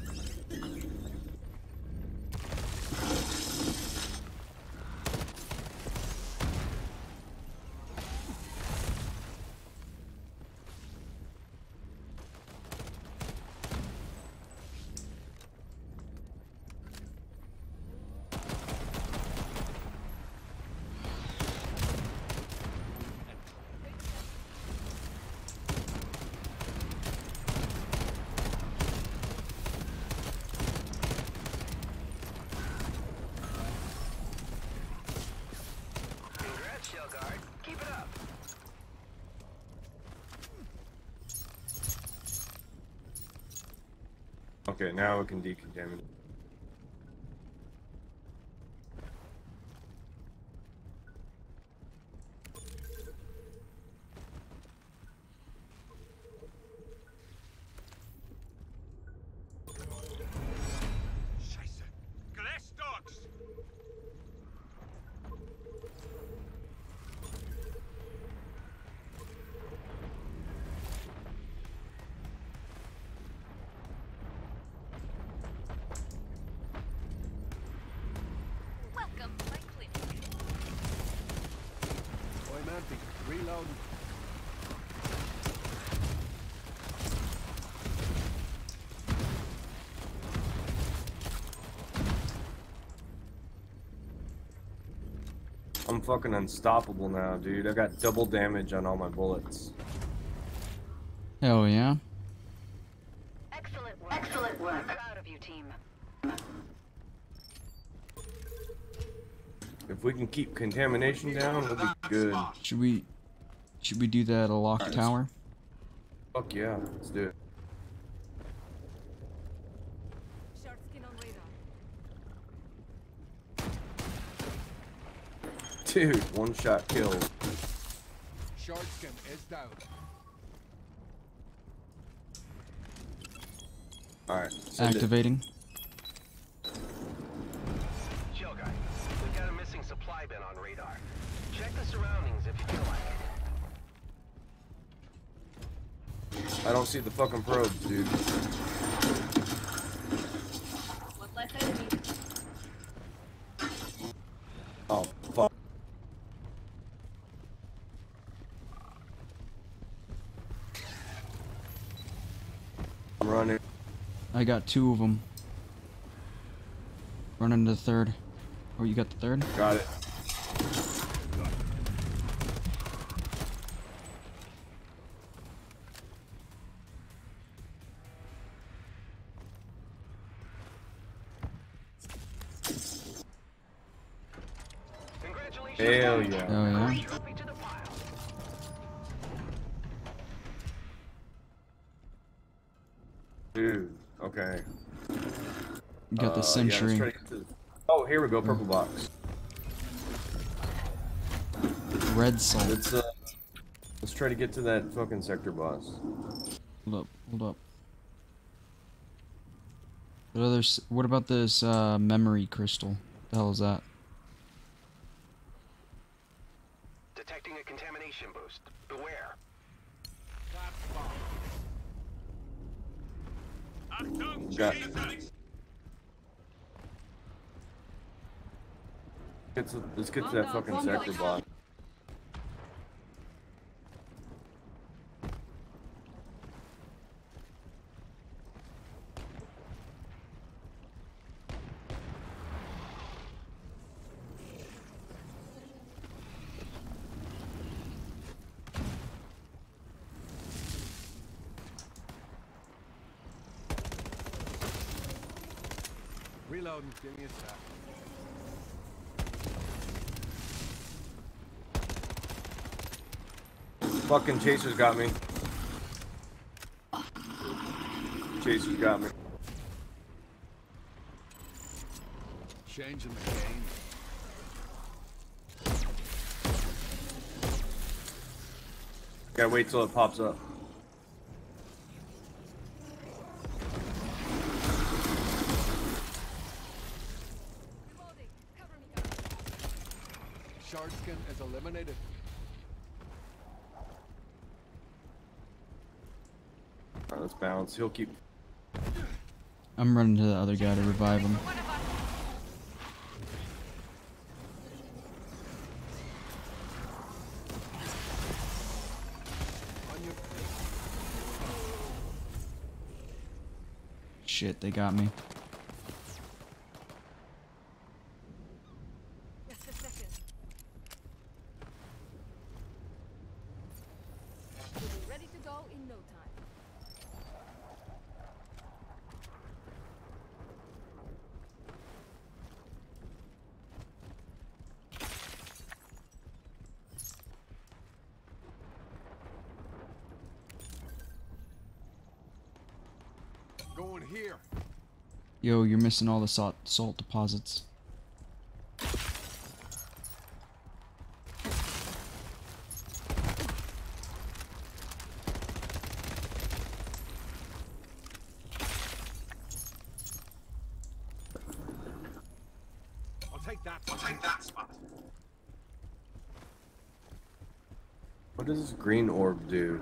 Congrats, Shellguard. Keep it up. Okay, now we can decontaminate. Scheiße. Glass dogs. Welcome to my clinic. I'm empty. Reloading. I'm fucking unstoppable now, dude. I got double damage on all my bullets. Hell yeah. Excellent work. Excellent work. I'm proud of you, team. If we can keep contamination down, we'll be good. Should we should we do that a lock tower? Fuck yeah, let's do it. Shark skin on radar. Dude, one shot kill. Short skin is down. Alright, Activating. Shellguard, we've got a missing supply bin on radar. Check the surroundings if you feel like it. I don't see the fucking probes, dude. One less enemy. Oh, fuck. I'm running. I got two of them. Running to the third. Oh, you got the third? Got it. Congratulations. Hell yeah. Oh yeah. Trophy to the pile. Dude, okay. You got Uh, the yeah, century. let's try to get to- Oh, here we go, purple box. Red salt. Let's uh, let's try to get to that fucking sector boss. Hold up, hold up. What others? What about this uh, memory crystal? The hell is that? Detecting a contamination boost. Beware. Got. Get to, let's get to that fucking sector block. Reloading, give me a sec. Fucking chasers got me. Chasers got me. Changing the game. Gotta wait till it pops up. Reloading. Cover me, cover me. Shardskin is eliminated. Alright, let's bounce. He'll keep. I'm running to the other guy to revive him. One of us. On your Shit, they got me. Just a second. We'll be ready to go in no time. going here. Yo, you're missing all the salt, salt deposits. I'll take that. I'll take that spot. What does this green orb do?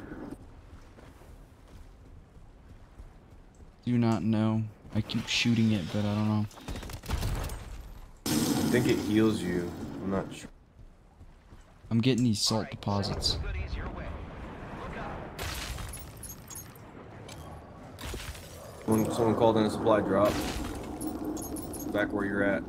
Do not know. I keep shooting it, but I don't know. I think it heals you. I'm not sure. I'm getting these salt deposits. Someone, someone called in a supply drop. Back where you're at.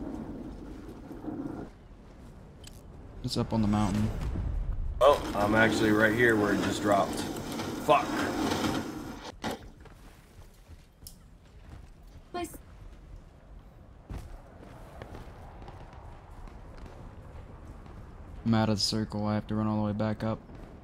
It's up on the mountain. Oh, I'm actually right here where it just dropped. Fuck. I'm out of the circle. I have to run all the way back up.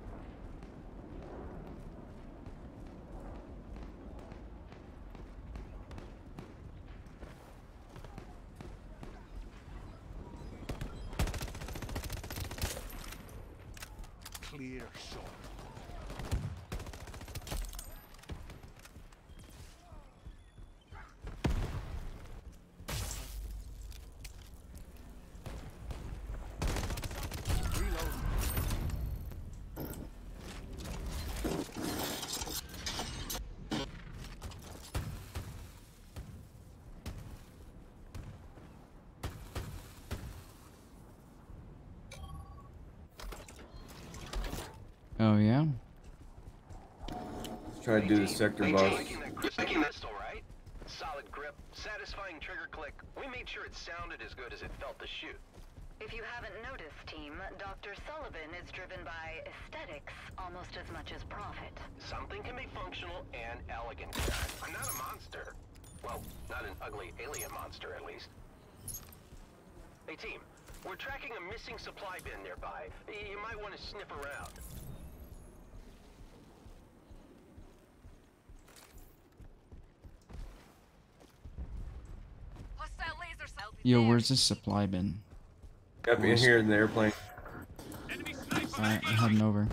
Clear shot. Oh yeah? Let's try to do the sector boss. Pistol, right? Solid grip, satisfying trigger click. We made sure it sounded as good as it felt to shoot. If you haven't noticed, team, Doctor Sullivan is driven by aesthetics almost as much as profit. Something can be functional and elegant. I'm not a monster. Well, not an ugly alien monster, at least. Hey, team, we're tracking a missing supply bin nearby. You might want to sniff around. Hostile laser cell. Yo, where's this supply bin? Yep, in here in the airplane. Alright, I'm heading over.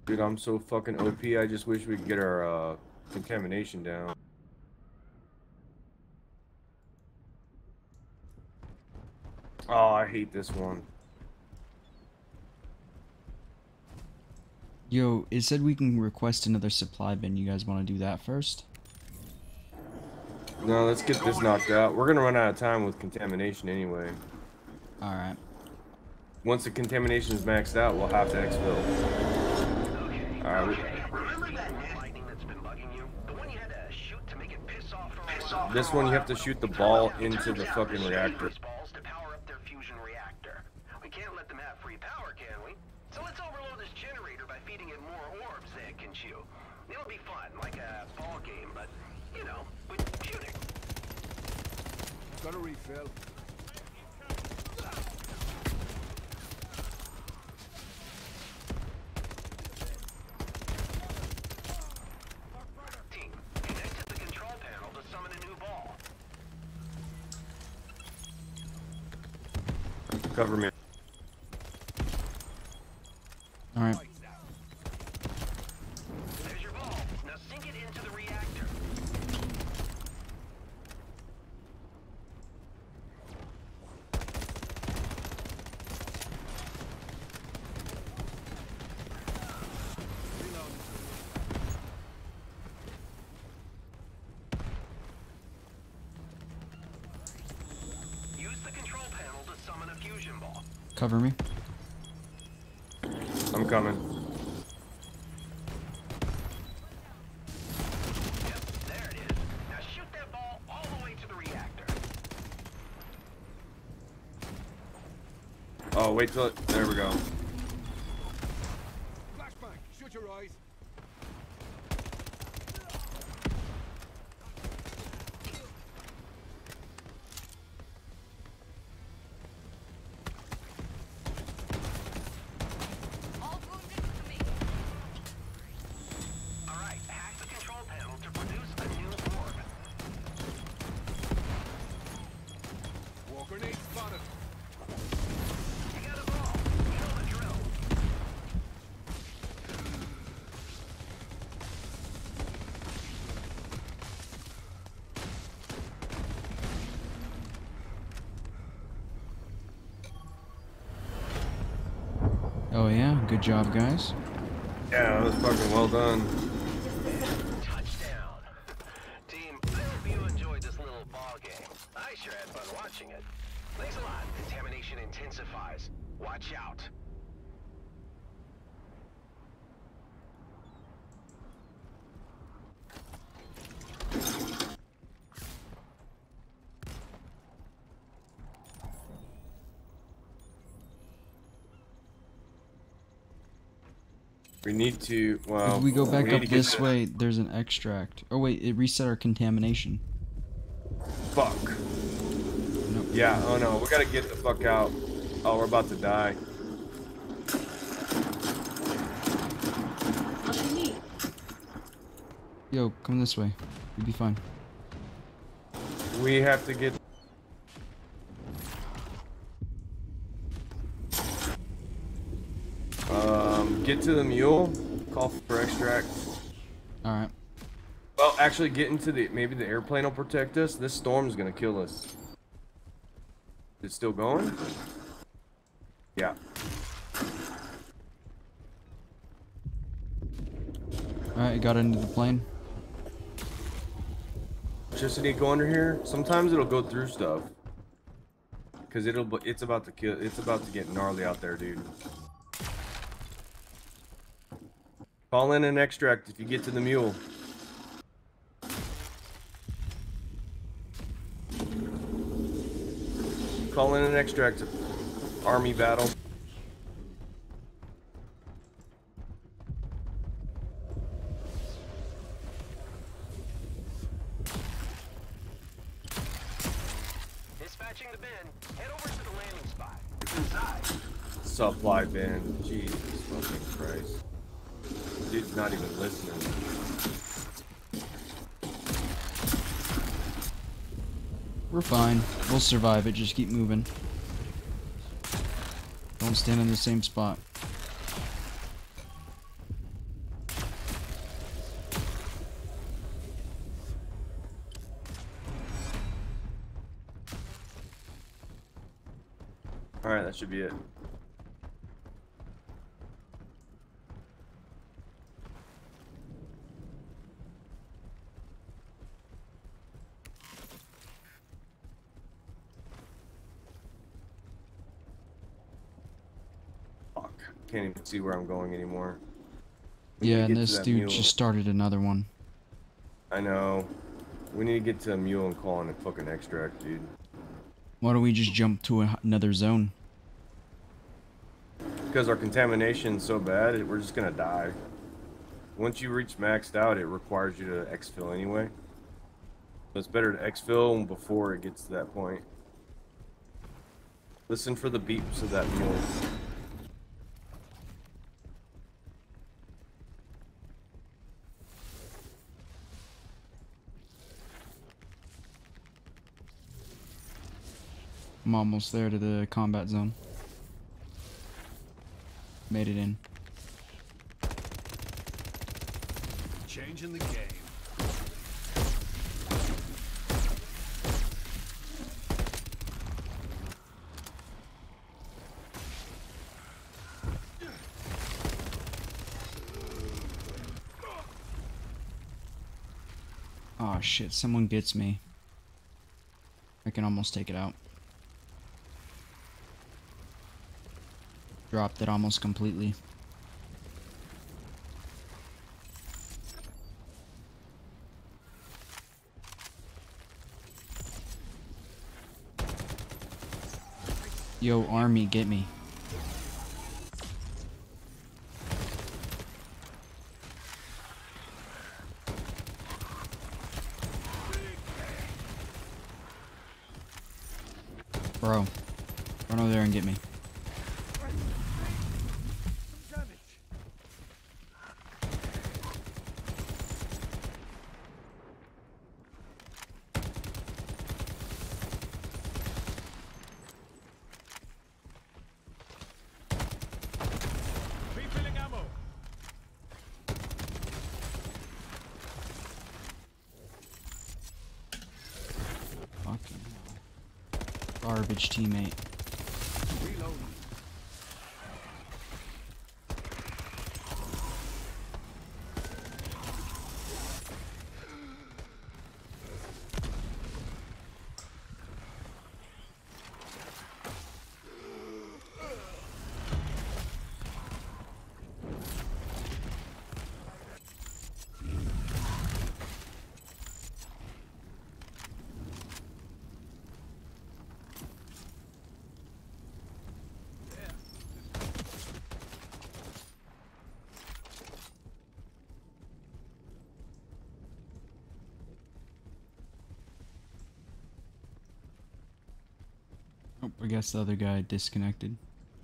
Dude, I'm so fucking O P. I just wish we could get our uh, contamination down. Oh, I hate this one. Yo, it said we can request another supply bin. You guys want to do that first? No, let's get this knocked out. We're gonna run out of time with contamination anyway. Alright. Once the contamination is maxed out, we'll have to exfil. Okay. Alright. Okay. Remember that lightning that's been bugging you? The one you had to shoot to make it piss off for a while? This one you have to shoot the ball into the fucking reactor. Balls to power up their fusion reactor. We can't let them have free power, can we? So let's overload this generator by feeding it more orbs that it can chew. It'll be fun, like a ball game, but, you know, with shooting. Got a refill. Team, connect to the control panel to summon a new ball. Cover me. Alright. There's your ball. Now sink it into the reactor. Use the control panel to summon a fusion ball. Cover me. I'm coming. Yep, there it is. Now shoot that ball all the way to the reactor. Oh, wait till it. There we go. Flashbang. Shut your eyes. All wounded to me. All right, hack the control panel to produce a new orb. War grenade spotted. You got a ball. You know the drill. Oh yeah, good job guys. Yeah, that was fucking well done. Touchdown. Team, I hope you enjoyed this little ball game. I sure had fun watching it. Thanks a lot. Contamination intensifies. Watch out. We need to. Well, If we go back we need up to get this to- way, there's an extract. Oh wait, it reset our contamination. Fuck. Nope. Yeah. Oh no, we gotta get the fuck out. Oh, we're about to die. Yo, come this way. You'll be fine. We have to get. Um, get to the mule. Call for extract. Alright. Well, actually, get into the. Maybe the airplane will protect us. This storm's gonna kill us. Is it still going? Yeah. Alright, I got into the plane. Electricity go under here. Sometimes it'll go through stuff. Cause it'll. It's about to kill. It's about to get gnarly out there, dude. Call in an extract if you get to the mule. Call in an extract. Army battle. Dispatching the bin. Head over to the landing spot. It's inside. Supply bin. Jesus fucking Christ. Dude's not even listening. We're fine. We'll survive it. Just keep moving. Don't stand in the same spot. Alright, that should be it. Fuck. Can't even see where I'm going anymore. We need Yeah, to and get to this that dude mule. just started another one. I know. We need to get to a mule and call in a fucking extract, dude. Why don't we just jump to a, another zone? Because our contamination's so bad, it, we're just gonna die. Once you reach maxed out, it requires you to exfil anyway. So it's better to exfil before it gets to that point. Listen for the beeps of that mule. I'm almost there to the combat zone. Made it in. Changing the game. Oh shit, someone gets me. I can almost take it out. Dropped it almost completely. Yo, army, get me. Bro, run over there and get me. Refilling ammo. Fucking hell. Garbage teammate. Reloading. Oh, I guess the other guy disconnected.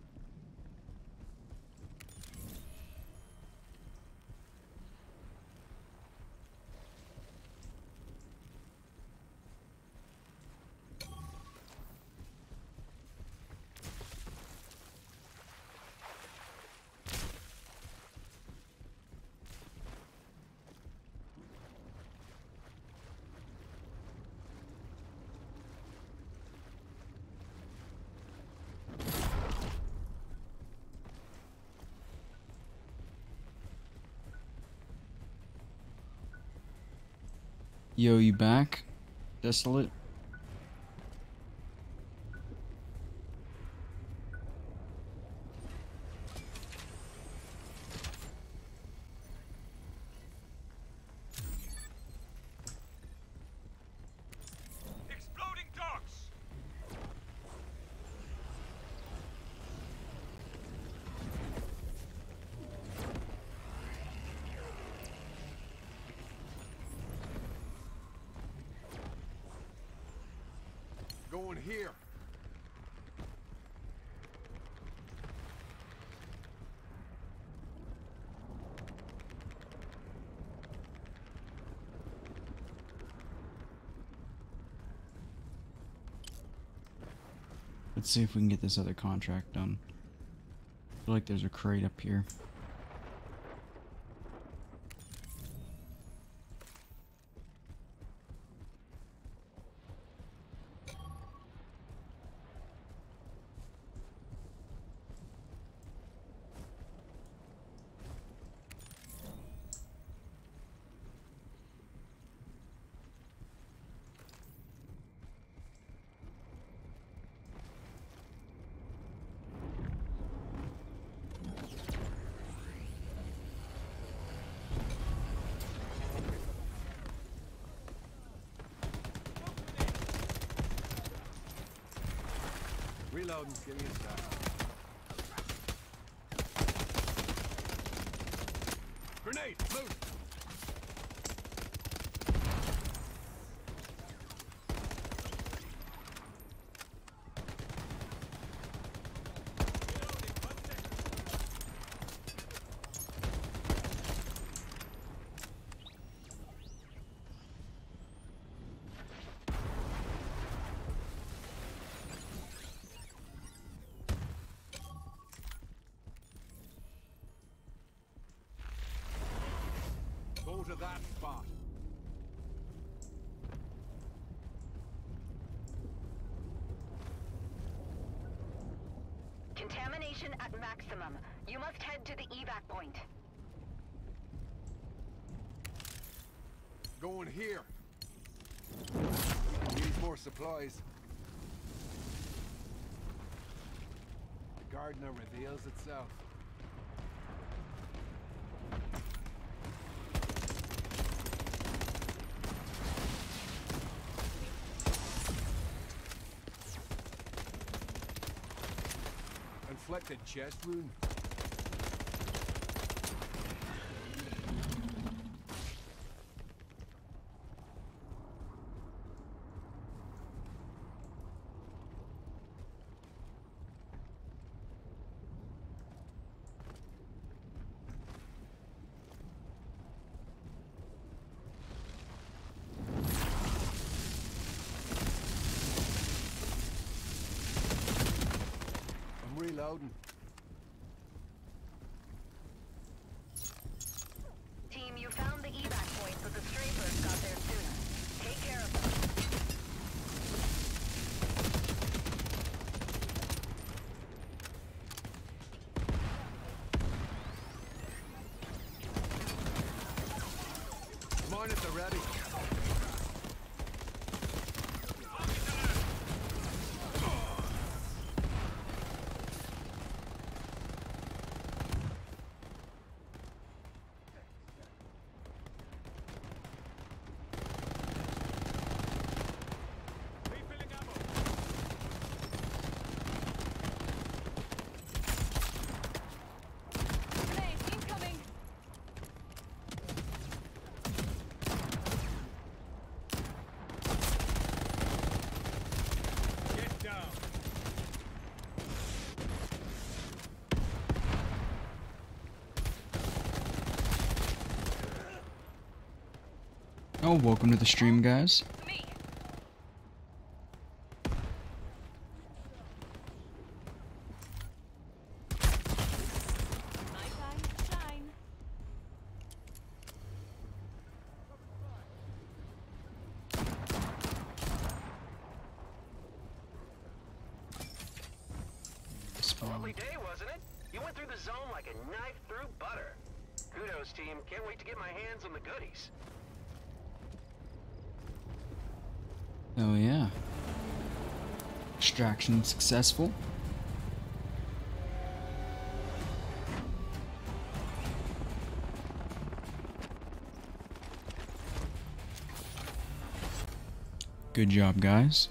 Yo, you back? Desolate? Exploding docks. Going here. Let's see if we can get this other contract done. I feel like there's a crate up here. Reloading, give me a sec. Grenade, move! Go to that spot. Contamination at maximum. You must head to the evac point. Going here. Need more supplies. The gardener reveals itself. Inflicted chest wound. I'm reloading. Team, you found the evac point, but the strafers got there sooner. Take care of them. Mine at the ready. Refilling ammo. Grenade, incoming! Get down. Oh, welcome to the stream, guys. Me! My time to shine. Lovely day, wasn't it? You went through the zone like a knife through butter. Kudos, team. Can't wait to get my hands on the goodies. Oh yeah. Extraction successful. Good job, guys.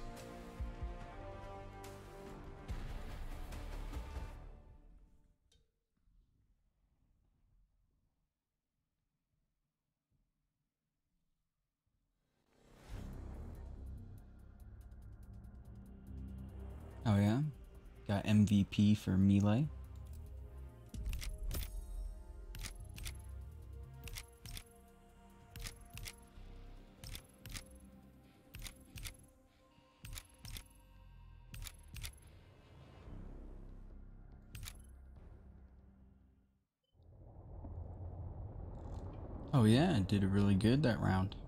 Oh yeah, got M V P for Melee. Oh yeah, it did really good that round.